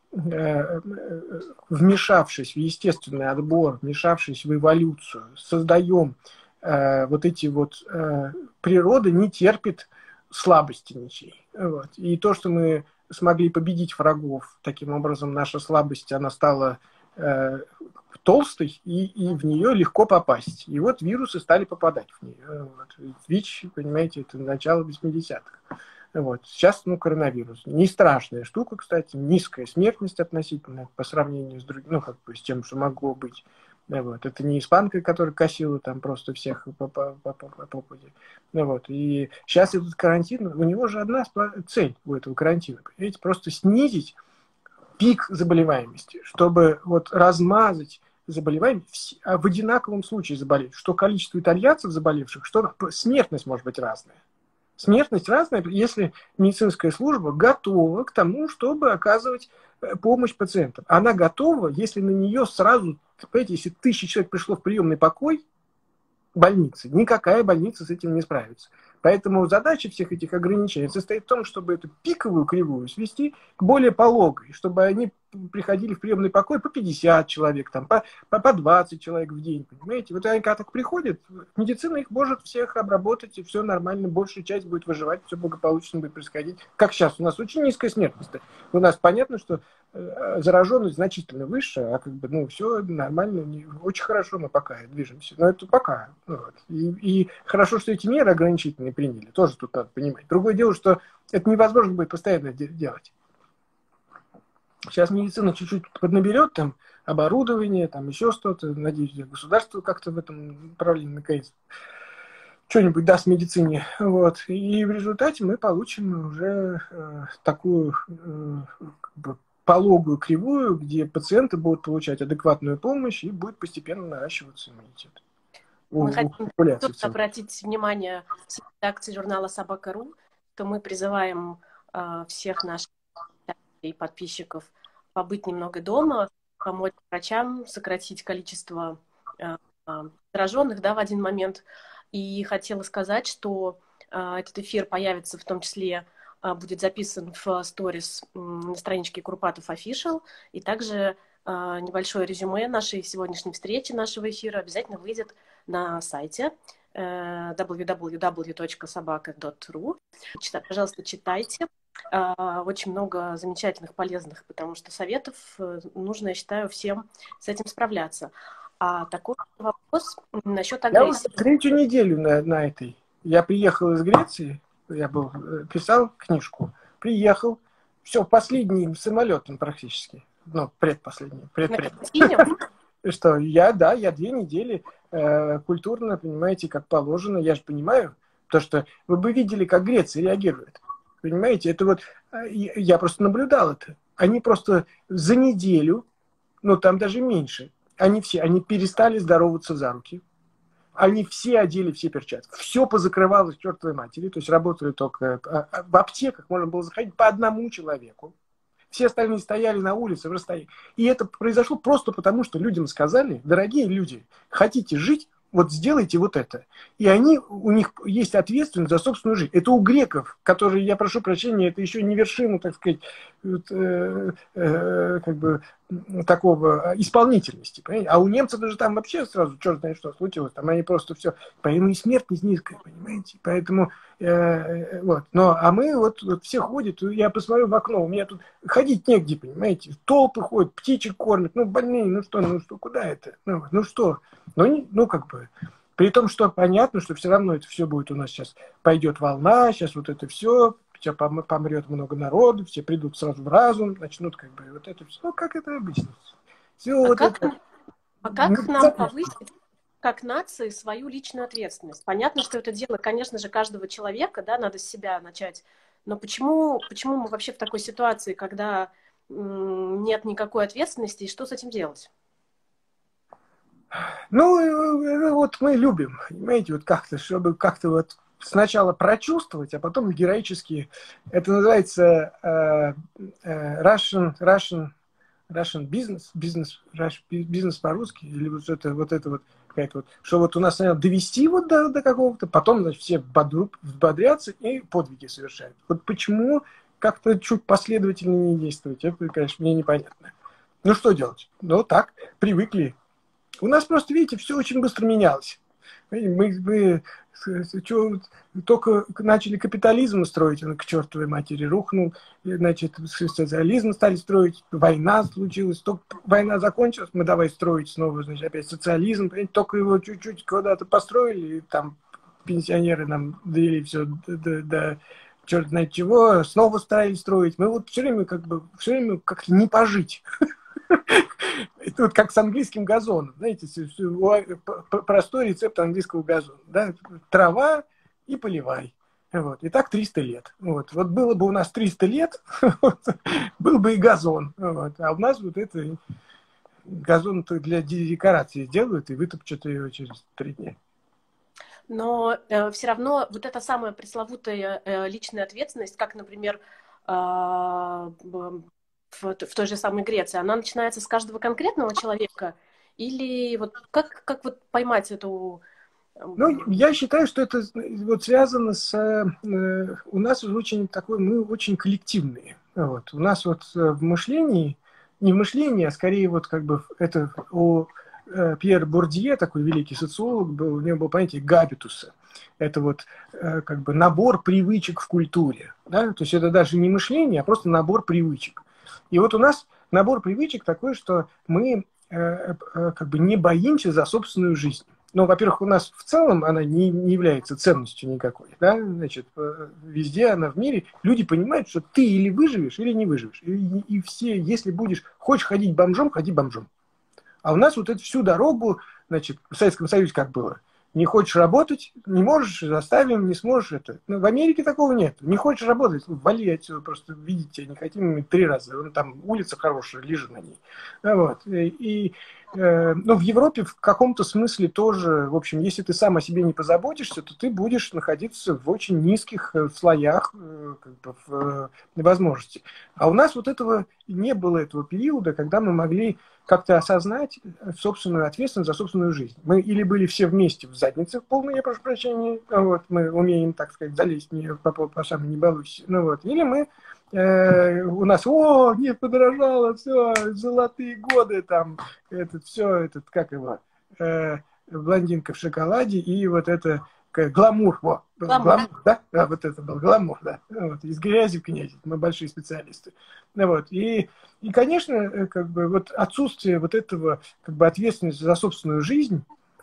[SPEAKER 1] вмешавшись в естественный отбор, вмешавшись в эволюцию, создаем вот эти вот, природа не терпит слабости ничьей, вот, и то, что мы смогли победить врагов. Таким образом, наша слабость, она стала э, толстой, и, и в нее легко попасть. И вот вирусы стали попадать в нее. Вот. ВИЧ, понимаете, это начало восьмидесятых. Вот. Сейчас, ну, коронавирус. Не страшная штука, кстати, низкая смертность относительно по сравнению с другим, ну, как бы с тем, что могло быть. Вот. Это не испанка, которая косила там просто всех по попаде. Вот. И сейчас этот карантин, у него же одна цель у этого карантина, понимаете, просто снизить пик заболеваемости, чтобы вот размазать заболеваемость, а в одинаковом случае заболеть. Что количество итальянцев заболевших, что смертность может быть разная. Смертность разная, если медицинская служба готова к тому, чтобы оказывать помощь пациентам. Она готова, если на нее сразу, понимаете, если тысяча человек пришло в приемный покой больницы, никакая больница с этим не справится. Поэтому задача всех этих ограничений состоит в том, чтобы эту пиковую кривую свести к более пологой, чтобы они приходили в приемный покой по пятьдесят человек, там, по, по, по двадцать человек в день, понимаете? Вот они когда так приходят, медицина их может всех обработать, и все нормально, большая часть будет выживать, все благополучно будет происходить. Как сейчас, у нас очень низкая смертность. У нас понятно, что зараженность значительно выше, а как бы, ну, все нормально, не, очень хорошо мы пока движемся. Но это пока. Вот. И, и хорошо, что эти меры ограничительные приняли, тоже тут надо понимать. Другое дело, что это невозможно будет постоянно делать. Сейчас медицина чуть-чуть поднаберет, там, оборудование, там, еще что-то. Надеюсь, государство как-то в этом направлении наконец что-нибудь даст медицине. Вот. И в результате мы получим уже э, такую э, как бы, пологую кривую, где пациенты будут получать адекватную помощь и будет постепенно наращиваться иммунитет.
[SPEAKER 2] Мы хотим обратить внимание всей редакции журнала «Собака.ру», что мы призываем э, всех наших и подписчиков побыть немного дома, помочь врачам сократить количество э, зараженных, да, в один момент. И хотела сказать, что э, этот эфир появится, в том числе э, будет записан в сторис э, на страничке Курпатов Official, и также э, небольшое резюме нашей сегодняшней встречи, нашего эфира обязательно выйдет на сайте э, дабл ю дабл ю дабл ю точка собака точка ру. Чита, пожалуйста, читайте. Э, очень много замечательных, полезных, потому что советов э, нужно, я считаю, всем с этим справляться. А такой вопрос насчет агрессии.
[SPEAKER 1] Я уже третью неделю на, на этой. Я приехал из Греции, я был, писал книжку, приехал, все, последним самолетом практически, ну, предпоследним, предпред. Что, я, да, я две недели э, культурно, понимаете, как положено, я же понимаю, то, что вы бы видели, как Греция реагирует, понимаете, это вот, я просто наблюдал это, они просто за неделю, ну, там даже меньше, Они все, они перестали здороваться за руки. Они все одели все перчатки. Все позакрывалось к чертовой матери. То есть работали только в аптеках, можно было заходить по одному человеку. Все остальные стояли на улице в расстоянии. И это произошло просто потому, что людям сказали: дорогие люди, хотите жить, вот сделайте вот это. И они, у них есть ответственность за собственную жизнь. Это у греков, которые, я прошу прощения, это еще не вершина, так сказать, вот, э, э, как бы такого исполнительности. Понимаете? А у немцев даже там вообще сразу черт знает что случилось. Там они просто все. Поэтому и смертность низкая, понимаете. Поэтому э, вот. Но, а мы вот, вот все ходят, я посмотрю в окно, у меня тут ходить негде, понимаете. Толпы ходят, птичек кормят, ну больные, ну что, ну что, куда это? Ну, ну что? Ну, не, ну как бы. При том, что понятно, что все равно это все будет у нас сейчас, пойдет волна, сейчас вот это все, сейчас помрет много народу, все придут сразу в разум, начнут как бы вот это все, ну как это обычно. Все
[SPEAKER 2] а,
[SPEAKER 1] вот
[SPEAKER 2] как,
[SPEAKER 1] это.
[SPEAKER 2] а как нам повысить, как нации, свою личную ответственность? Понятно, что это дело, конечно же, каждого человека, да, надо с себя начать, но почему, почему мы вообще в такой ситуации, когда м- нет никакой ответственности, и что с этим делать?
[SPEAKER 1] Ну, вот мы любим, понимаете, вот как-то, чтобы как-то вот сначала прочувствовать, а потом героически. Это называется э, э, Russian, Russian, Russian business, бизнес, бизнес по-русски, или вот это вот, это вот какая-то вот, что вот у нас надо довести вот до, до какого-то, потом, значит, все бодру, бодрятся и подвиги совершают. Вот почему как-то чуть последовательнее не действовать, это, конечно, мне непонятно. Ну, что делать? Ну, так, привыкли. У нас просто, видите, все очень быстро менялось. Мы, мы что, только начали капитализм строить, он к чертовой матери рухнул, значит, социализм стали строить, война случилась, только война закончилась, мы давай строить снова, значит, опять социализм, только его чуть-чуть куда-то построили, и там пенсионеры нам довели все до, до, до черт знает чего, снова стали строить. Мы вот все время как бы, все время как-то не пожить. Это вот как с английским газоном. Знаете, простой рецепт английского газона. Да? Трава и поливай. Вот. И так триста лет. Вот. Вот было бы у нас триста лет, вот, был бы и газон. Вот. А у нас вот это газон для декорации делают и вытопчут ее через три дня.
[SPEAKER 2] Но э, все равно вот эта самая пресловутая э, личная ответственность, как, например, э, в, в той же самой Греции, она начинается с каждого конкретного человека? Или вот как, как вот поймать эту
[SPEAKER 1] Ну, я считаю, что это вот связано с... Э, у нас очень такой, мы очень коллективные. Вот. У нас вот в мышлении, не в мышлении, а скорее вот как бы это у э, Пьер Бордье, такой великий социолог, был, у него было понятие габитуса. Это вот э, как бы набор привычек в культуре. Да? То есть это даже не мышление, а просто набор привычек. И вот у нас набор привычек такой, что мы э, э, как бы не боимся за собственную жизнь. Ну, во-первых, у нас в целом она не, не является ценностью никакой. Да? Значит, везде она в мире. Люди понимают, что ты или выживешь, или не выживешь. И, и все, если будешь, хочешь ходить бомжом, ходи бомжом. А у нас вот эту всю дорогу, значит, в Советском Союзе как было? Не хочешь работать, не можешь, заставим, не сможешь это. Но в Америке такого нет. Не хочешь работать, вали отсюда, просто видите, не хотим три раза. Вон там улица хорошая, лежит на ней. Вот. И, э, ну, в Европе в каком-то смысле тоже, в общем, если ты сам о себе не позаботишься, то ты будешь находиться в очень низких слоях э, как бы, в, э, возможностей. А у нас вот этого не было, этого периода, когда мы могли как-то осознать собственную ответственность за собственную жизнь. Мы или были все вместе в задницах полной, я прошу прощения, вот, мы умеем, так сказать, залезть не, по, по, по самой не балуйся, ну вот, или мы, э, у нас, о, не подорожало, все, золотые годы, там, этот, все, этот, как его, э, блондинка в шоколаде и вот это, гламур, во,
[SPEAKER 2] Гламур.
[SPEAKER 1] гламур, да? А, вот это был гламур, да. Вот, из грязи в князи, мы большие специалисты. Ну, вот, и, и, конечно, как бы вот отсутствие вот этого как бы ответственности за собственную жизнь,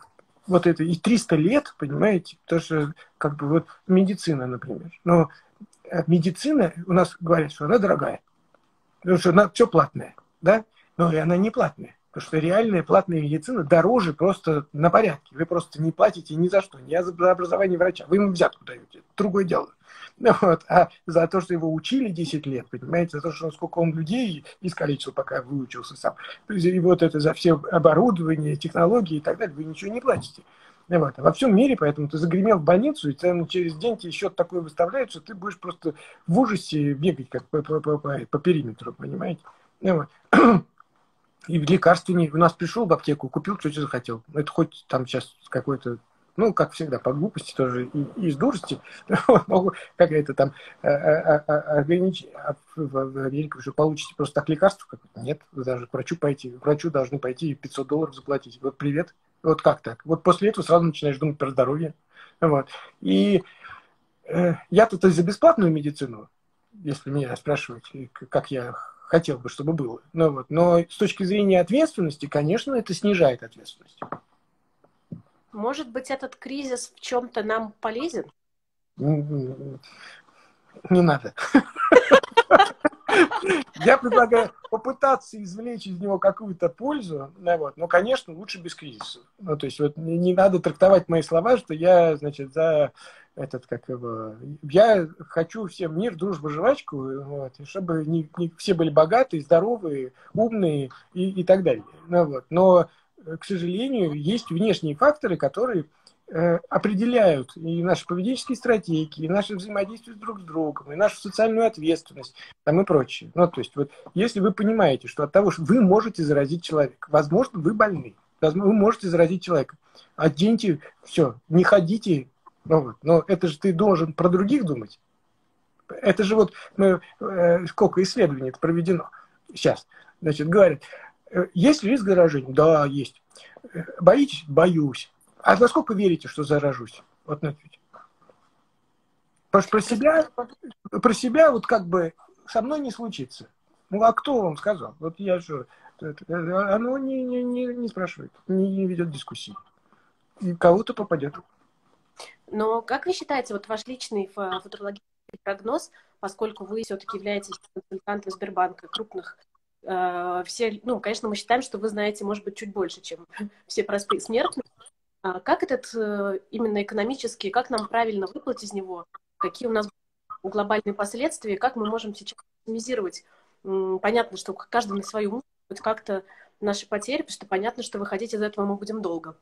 [SPEAKER 1] вот это и триста лет, понимаете, потому что как бы вот медицина, например. Но медицина, у нас говорят, что она дорогая, потому что она все платное, да? Но и она не платная. Потому что реальная платная медицина дороже просто на порядке. Вы просто не платите ни за что, ни за образование врача. Вы ему взятку даете. Это другое дело. Вот. А за то, что его учили десять лет, понимаете, за то, что сколько он людей искалечил, пока выучился сам. И вот это за все оборудование, технологии и так далее, вы ничего не платите. Вот. А во всем мире, поэтому ты загремел в больницу, и там через день тебе счет такой выставляют, что ты будешь просто в ужасе бегать как по, по, по, по, по периметру, понимаете. Вот. И лекарства не... У нас пришел в аптеку, купил, что захотел. Это хоть там сейчас какой-то, ну, как всегда, по глупости тоже и, и из дурости, могу какая-то там ограничить. А в Америке вы же получите просто так лекарства какое-то? Нет, вы даже к врачу пойти. К врачу должны пойти и пятьсот долларов заплатить. Вот привет. Вот как так? Вот после этого сразу начинаешь думать про здоровье. Вот. И э, я-то за бесплатную медицину, если меня спрашивать, как я хотел бы, чтобы было. Но, вот, но с точки зрения ответственности, конечно, это снижает ответственность.
[SPEAKER 2] Может быть, этот кризис в чем-то нам полезен?
[SPEAKER 1] Не надо. Я предлагаю попытаться извлечь из него какую-то пользу, вот, но, конечно, лучше без кризиса. Ну, то есть вот не, не надо трактовать мои слова, что я, значит, за этот, как его, я хочу всем мир, дружбу, жвачку, вот, и чтобы не, не все были богатые, здоровые, умные и, и так далее. Ну, вот. Но, к сожалению, есть внешние факторы, которые определяют и наши поведенческие стратегии, и наше взаимодействие друг с другом, и нашу социальную ответственность, там и прочее. Ну, то есть, вот, если вы понимаете, что от того, что вы можете заразить человека, возможно, вы больны, вы можете заразить человека, оденьте, все, не ходите, ну, вот, но это же ты должен про других думать. Это же вот, ну, э, сколько исследований это проведено сейчас. Значит, говорят, есть ли риск заражения? Да, есть. Боитесь? Боюсь. А насколько верите, что заражусь? Вот например. Про, про себя, про себя вот как бы со мной не случится. Ну, а кто вам сказал? Вот я же... Оно не, не, не, не спрашивает, не ведет дискуссии. И кого-то попадет.
[SPEAKER 2] Но как вы считаете, вот ваш личный футурологический прогноз, поскольку вы все-таки являетесь консультантом Сбербанка, крупных, э, все, ну, конечно, мы считаем, что вы знаете, может быть, чуть больше, чем все простые смертные. Как этот именно экономический, как нам правильно выплыть из него, какие у нас глобальные последствия, как мы можем сейчас оптимизировать? Понятно, что каждый на свою хоть как-то наши потери, потому что понятно, что выходить из этого мы будем долго.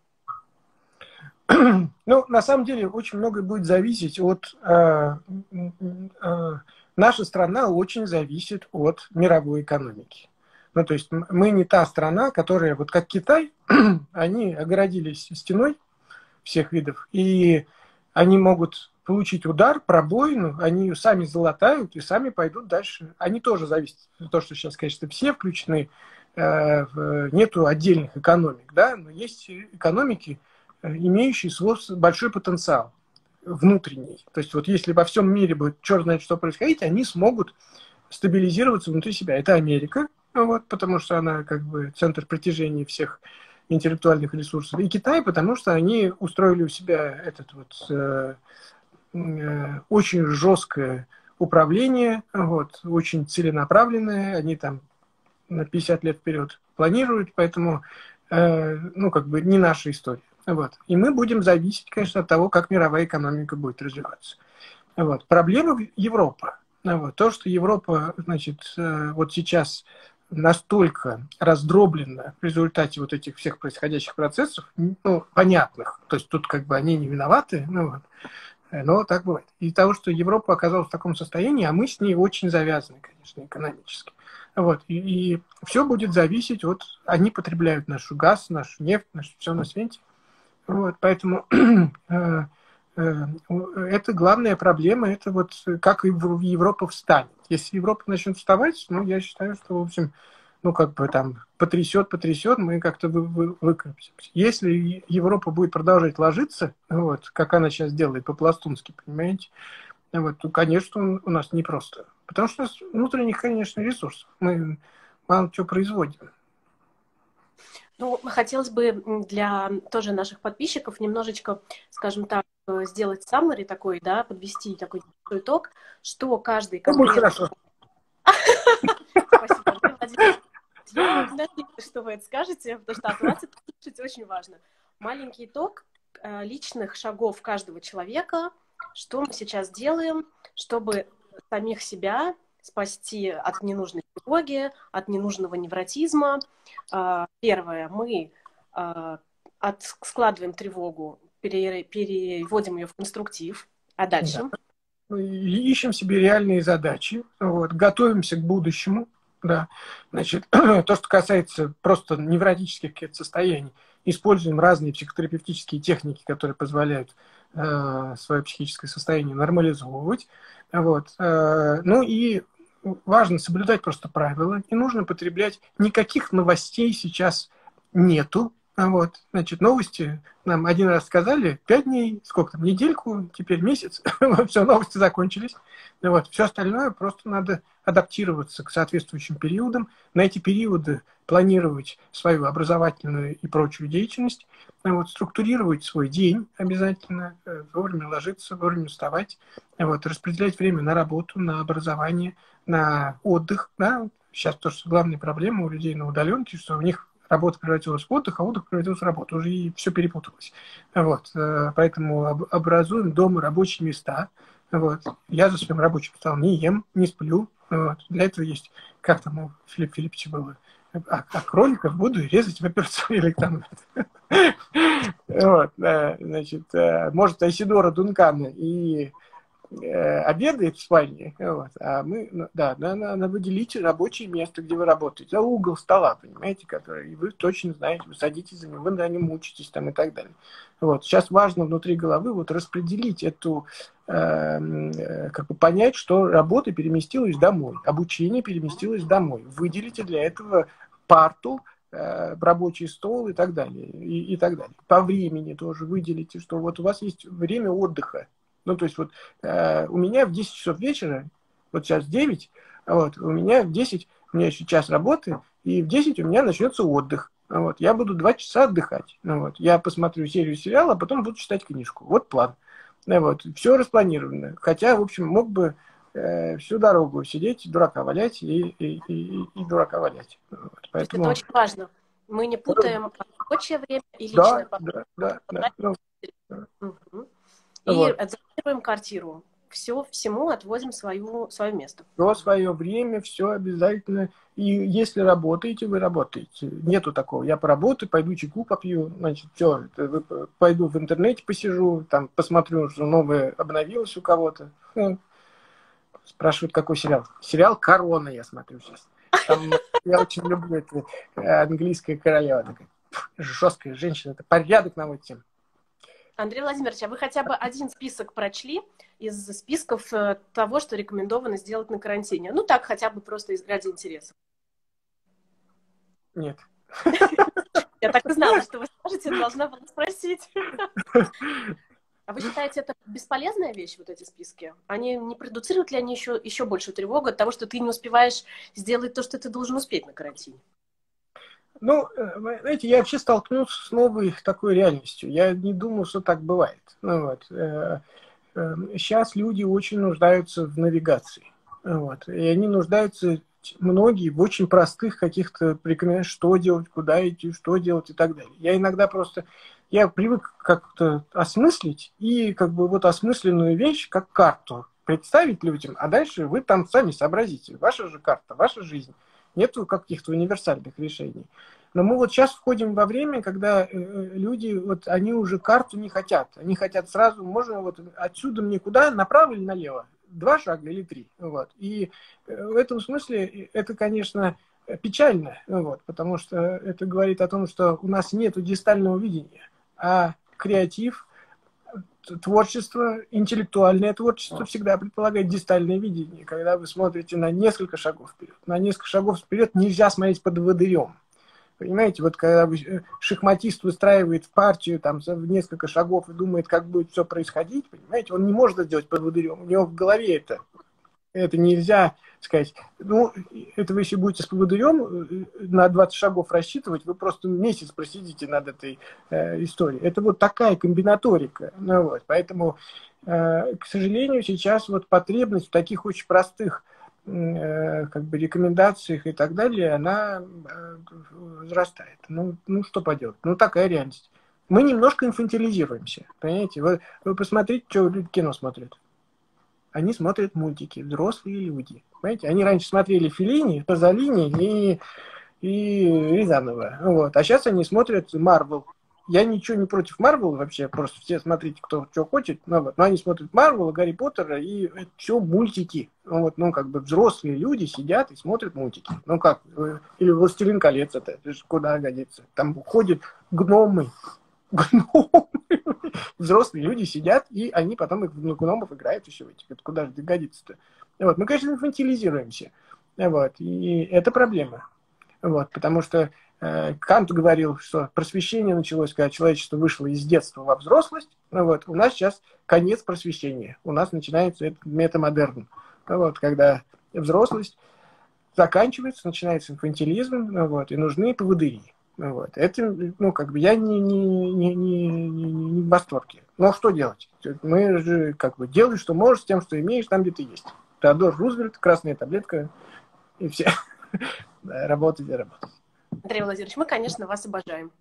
[SPEAKER 1] Ну, на самом деле, очень многое будет зависеть от... Э, э, наша страна очень зависит от мировой экономики. Ну, то есть мы не та страна, которая, вот как Китай, они огородились стеной, всех видов. И они могут получить удар, пробоину, они ее сами залатают и сами пойдут дальше. Они тоже зависят от того, что сейчас, конечно, все включены, э, в, нету отдельных экономик, да, но есть экономики, имеющие свой большой потенциал внутренний. То есть вот если во всем мире будет черт знает что происходить, они смогут стабилизироваться внутри себя. Это Америка, вот, потому что она как бы центр притяжения всех интеллектуальных ресурсов, и Китай, потому что они устроили у себя этот вот э, э, очень жесткое управление, вот, очень целенаправленное, они там на пятьдесят лет вперед планируют, поэтому э, ну как бы не наша история. Вот. И мы будем зависеть, конечно, от того, как мировая экономика будет развиваться. Вот. Проблема Европа. Вот. То, что Европа, значит, вот сейчас настолько раздроблена в результате вот этих всех происходящих процессов, ну, понятных, то есть тут как бы они не виноваты, ну, вот. Но так бывает. И того, что Европа оказалась в таком состоянии, а мы с ней очень завязаны, конечно, экономически. Вот. И, и все будет зависеть от... Они потребляют нашу газ, нашу нефть, наше все на свете. Вот, поэтому э, э, это главная проблема, это вот как Европа встанет. Если Европа начнет вставать, ну, я считаю, что, в общем, ну, как бы там потрясет, потрясет, мы как-то вы, вы, выкрепимся. Если Европа будет продолжать ложиться, вот, как она сейчас делает по-пластунски, понимаете, вот, то, конечно, у нас непросто. Потому что у нас внутренних, конечно, ресурсов. Мы мало чего производим.
[SPEAKER 2] Ну, хотелось бы для тоже наших подписчиков немножечко, скажем так, сделать summary такой, да, подвести такой итог, что каждый конкретно...
[SPEAKER 1] Хорошо.
[SPEAKER 2] Спасибо, Владимир. Я надеюсь, что вы это скажете, потому что от вас это слушать очень важно. Маленький итог личных шагов каждого человека, что мы сейчас делаем, чтобы самих себя спасти от ненужной тревоги, от ненужного невротизма. Первое, мы от, складываем тревогу, пере, переводим ее в конструктив, а дальше?
[SPEAKER 1] Да. Ищем себе реальные задачи, вот, готовимся к будущему. Да. Значит, то, что касается просто невротических каких-то состояний, используем разные психотерапевтические техники, которые позволяют э, свое психическое состояние нормализовывать. Вот. Э, ну и важно соблюдать просто правила. Не нужно потреблять. Никаких новостей сейчас нету. Вот. Значит, новости нам один раз сказали, пять дней, сколько там, недельку, теперь месяц. Все, новости закончились. Вот. Все остальное просто надо адаптироваться к соответствующим периодам. На эти периоды планировать свою образовательную и прочую деятельность. Вот. Структурировать свой день обязательно. Вовремя ложиться, вовремя вставать. Вот. Распределять время на работу, на образование, на отдых. Да? Сейчас то, что главная проблема у людей на удаленке, что у них работа превратилась в отдых, а отдых превратился в работу. Уже и все перепуталось. Вот. Поэтому образуем дома рабочие места. Вот. Я за своим рабочим столом не ем, не сплю. Вот. Для этого есть, как там у Филиппа Филипповича было, а, а кроликов буду резать в операционной или там. Вот. Значит, может, Айсидора Дункана и обедает в спальне, вот, а мы, ну, да, надо выделить рабочее место, где вы работаете, за угол стола, понимаете, который, и вы точно знаете, вы садитесь за ним, вы на нем учитесь там и так далее. Вот. Сейчас важно внутри головы вот распределить эту, э, как бы понять, что работа переместилась домой, обучение переместилось домой. Выделите для этого парту, э, рабочий стол и так далее, и, и так далее. По времени тоже выделите, что вот у вас есть время отдыха. Ну, то есть вот э, у меня в десять часов вечера, вот сейчас девять, вот, у меня в десять, у меня еще час работы, и в десять у меня начнется отдых. Вот, я буду два часа отдыхать. Вот, я посмотрю серию сериала, а потом буду читать книжку. Вот план. Вот, все распланировано. Хотя, в общем, мог бы э, всю дорогу сидеть, дурака валять и, и, и, и дурака валять. Вот, поэтому...
[SPEAKER 2] Это очень важно. Мы не путаем рабочее время и личное.
[SPEAKER 1] Да, да, да, да, да.
[SPEAKER 2] Угу. И вот. Отзанимаем квартиру. Все, всему отводим свою, свое место.
[SPEAKER 1] Все свое время, все обязательно. И если работаете, вы работаете. Нету такого. Я поработаю, пойду чайку попью, значит, все. Пойду в интернете посижу, там посмотрю, что новое обновилось у кого-то. Ну, спрашивают, какой сериал. Сериал «Корона» я смотрю сейчас. Там, я очень люблю эту английская королева. Такая жесткая женщина. Это порядок наводит всем.
[SPEAKER 2] Андрей Владимирович, а вы хотя бы один список прочли из списков того, что рекомендовано сделать на карантине? Ну, так, хотя бы просто из ради интереса.
[SPEAKER 1] Нет.
[SPEAKER 2] Я так и знала, что вы скажете, должна была спросить. А вы считаете, это бесполезная вещь, вот эти списки? Они не продуцируют ли они еще, еще большую тревогу от того, что ты не успеваешь сделать то, что ты должен успеть на карантине?
[SPEAKER 1] Ну, знаете, я вообще столкнулся с новой такой реальностью. Я не думал, что так бывает. Ну, вот. Сейчас люди очень нуждаются в навигации. Вот. И они нуждаются, многие, в очень простых каких-то рекомендациях, что делать, куда идти, что делать и так далее. Я иногда просто... Я привык как-то осмыслить и как бы вот осмысленную вещь, как карту, представить людям, а дальше вы там сами сообразите. Ваша же карта, ваша жизнь. Нету каких-то универсальных решений. Но мы вот сейчас входим во время, когда люди, вот они уже карту не хотят. Они хотят сразу, можно вот отсюда мне куда, направо или налево? Два шага или три. Вот. И в этом смысле это, конечно, печально, вот, потому что это говорит о том, что у нас нет дистального видения, а креатив, творчество, интеллектуальное творчество всегда предполагает дистальное видение, когда вы смотрите на несколько шагов вперед. На несколько шагов вперед нельзя смотреть под водырем. Понимаете, вот когда шахматист выстраивает партию там, в несколько шагов и думает, как будет все происходить, понимаете, он не может это сделать под водырем. У него в голове это, это нельзя сказать. Ну, это вы если будете с поводырем на двадцать шагов рассчитывать, вы просто месяц просидите над этой э, историей. Это вот такая комбинаторика. Ну, вот. Поэтому, э, к сожалению, сейчас вот потребность в таких очень простых э, как бы рекомендациях и так далее, она э, возрастает. Ну, ну, что поделать? Ну, такая реальность. Мы немножко инфантилизируемся. Понимаете? Вы, вы посмотрите, что люди кино смотрят. Они смотрят мультики, взрослые люди. Понимаете? Они раньше смотрели Феллини, Пазолини и, и Рязанова. Вот. А сейчас они смотрят Марвел. Я ничего не против Марвела вообще, просто все смотрите, кто что хочет. Но, вот. Но они смотрят Марвела, Гарри Поттера, и это все мультики. Ну, вот, ну, как бы взрослые люди сидят и смотрят мультики. Ну как, или «Властелин колец» это, это же куда годится. Там ходят гномы. Гномы. Взрослые люди сидят, и они потом их в гномов играют еще этих. Это куда же годится-то? Вот. Мы, конечно, инфантилизируемся. Вот. И это проблема. Вот. Потому что э, Кант говорил, что просвещение началось, когда человечество вышло из детства во взрослость. Вот. У нас сейчас конец просвещения. У нас начинается этот метамодерн. Вот. Когда взрослость заканчивается, начинается инфантилизм, вот, и нужны поводыри. Вот. Это, ну, как бы я не, не, не, не, не, не в восторге. Но что делать? Мы же, как бы, делай, что можешь, с тем, что имеешь, там, где ты есть. Теодор Рузвельт, красная таблетка, и все. Да, работайте, работайте.
[SPEAKER 2] Андрей Владимирович, мы, конечно, вас обожаем.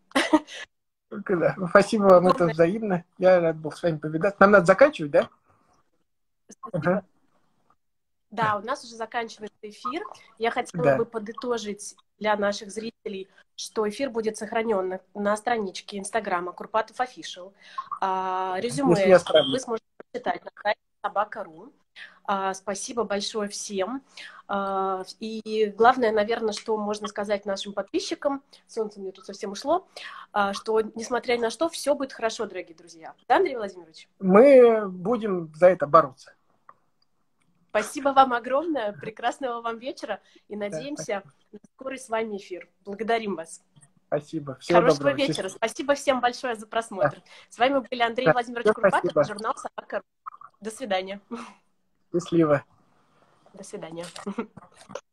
[SPEAKER 1] Да. Спасибо вам, это взаимно. Я рад был с вами повидаться. Нам надо заканчивать, да?
[SPEAKER 2] Спасибо.
[SPEAKER 1] Ага.
[SPEAKER 2] Да, у нас уже заканчивается эфир. Я хотела
[SPEAKER 1] Да.
[SPEAKER 2] бы подытожить для наших зрителей, что эфир будет сохранен на, на страничке Инстаграма Курпатов Official. А, резюме вы сможете прочитать на сайте собака точка ру. А, спасибо большое всем. А, и главное, наверное, что можно сказать нашим подписчикам, солнце мне тут совсем ушло, а, что, несмотря ни на что, все будет хорошо, дорогие друзья. Да, Андрей Владимирович?
[SPEAKER 1] Мы будем за это бороться.
[SPEAKER 2] Спасибо вам огромное, прекрасного вам вечера и надеемся да, на скорый с вами эфир. Благодарим вас.
[SPEAKER 1] Спасибо. Всего
[SPEAKER 2] Хорошего
[SPEAKER 1] доброго.
[SPEAKER 2] вечера.
[SPEAKER 1] Счастливо.
[SPEAKER 2] Спасибо всем большое за просмотр. Да. С вами были Андрей да. Владимирович Курпатов, журнал «Собака». До свидания.
[SPEAKER 1] Счастливо.
[SPEAKER 2] До свидания.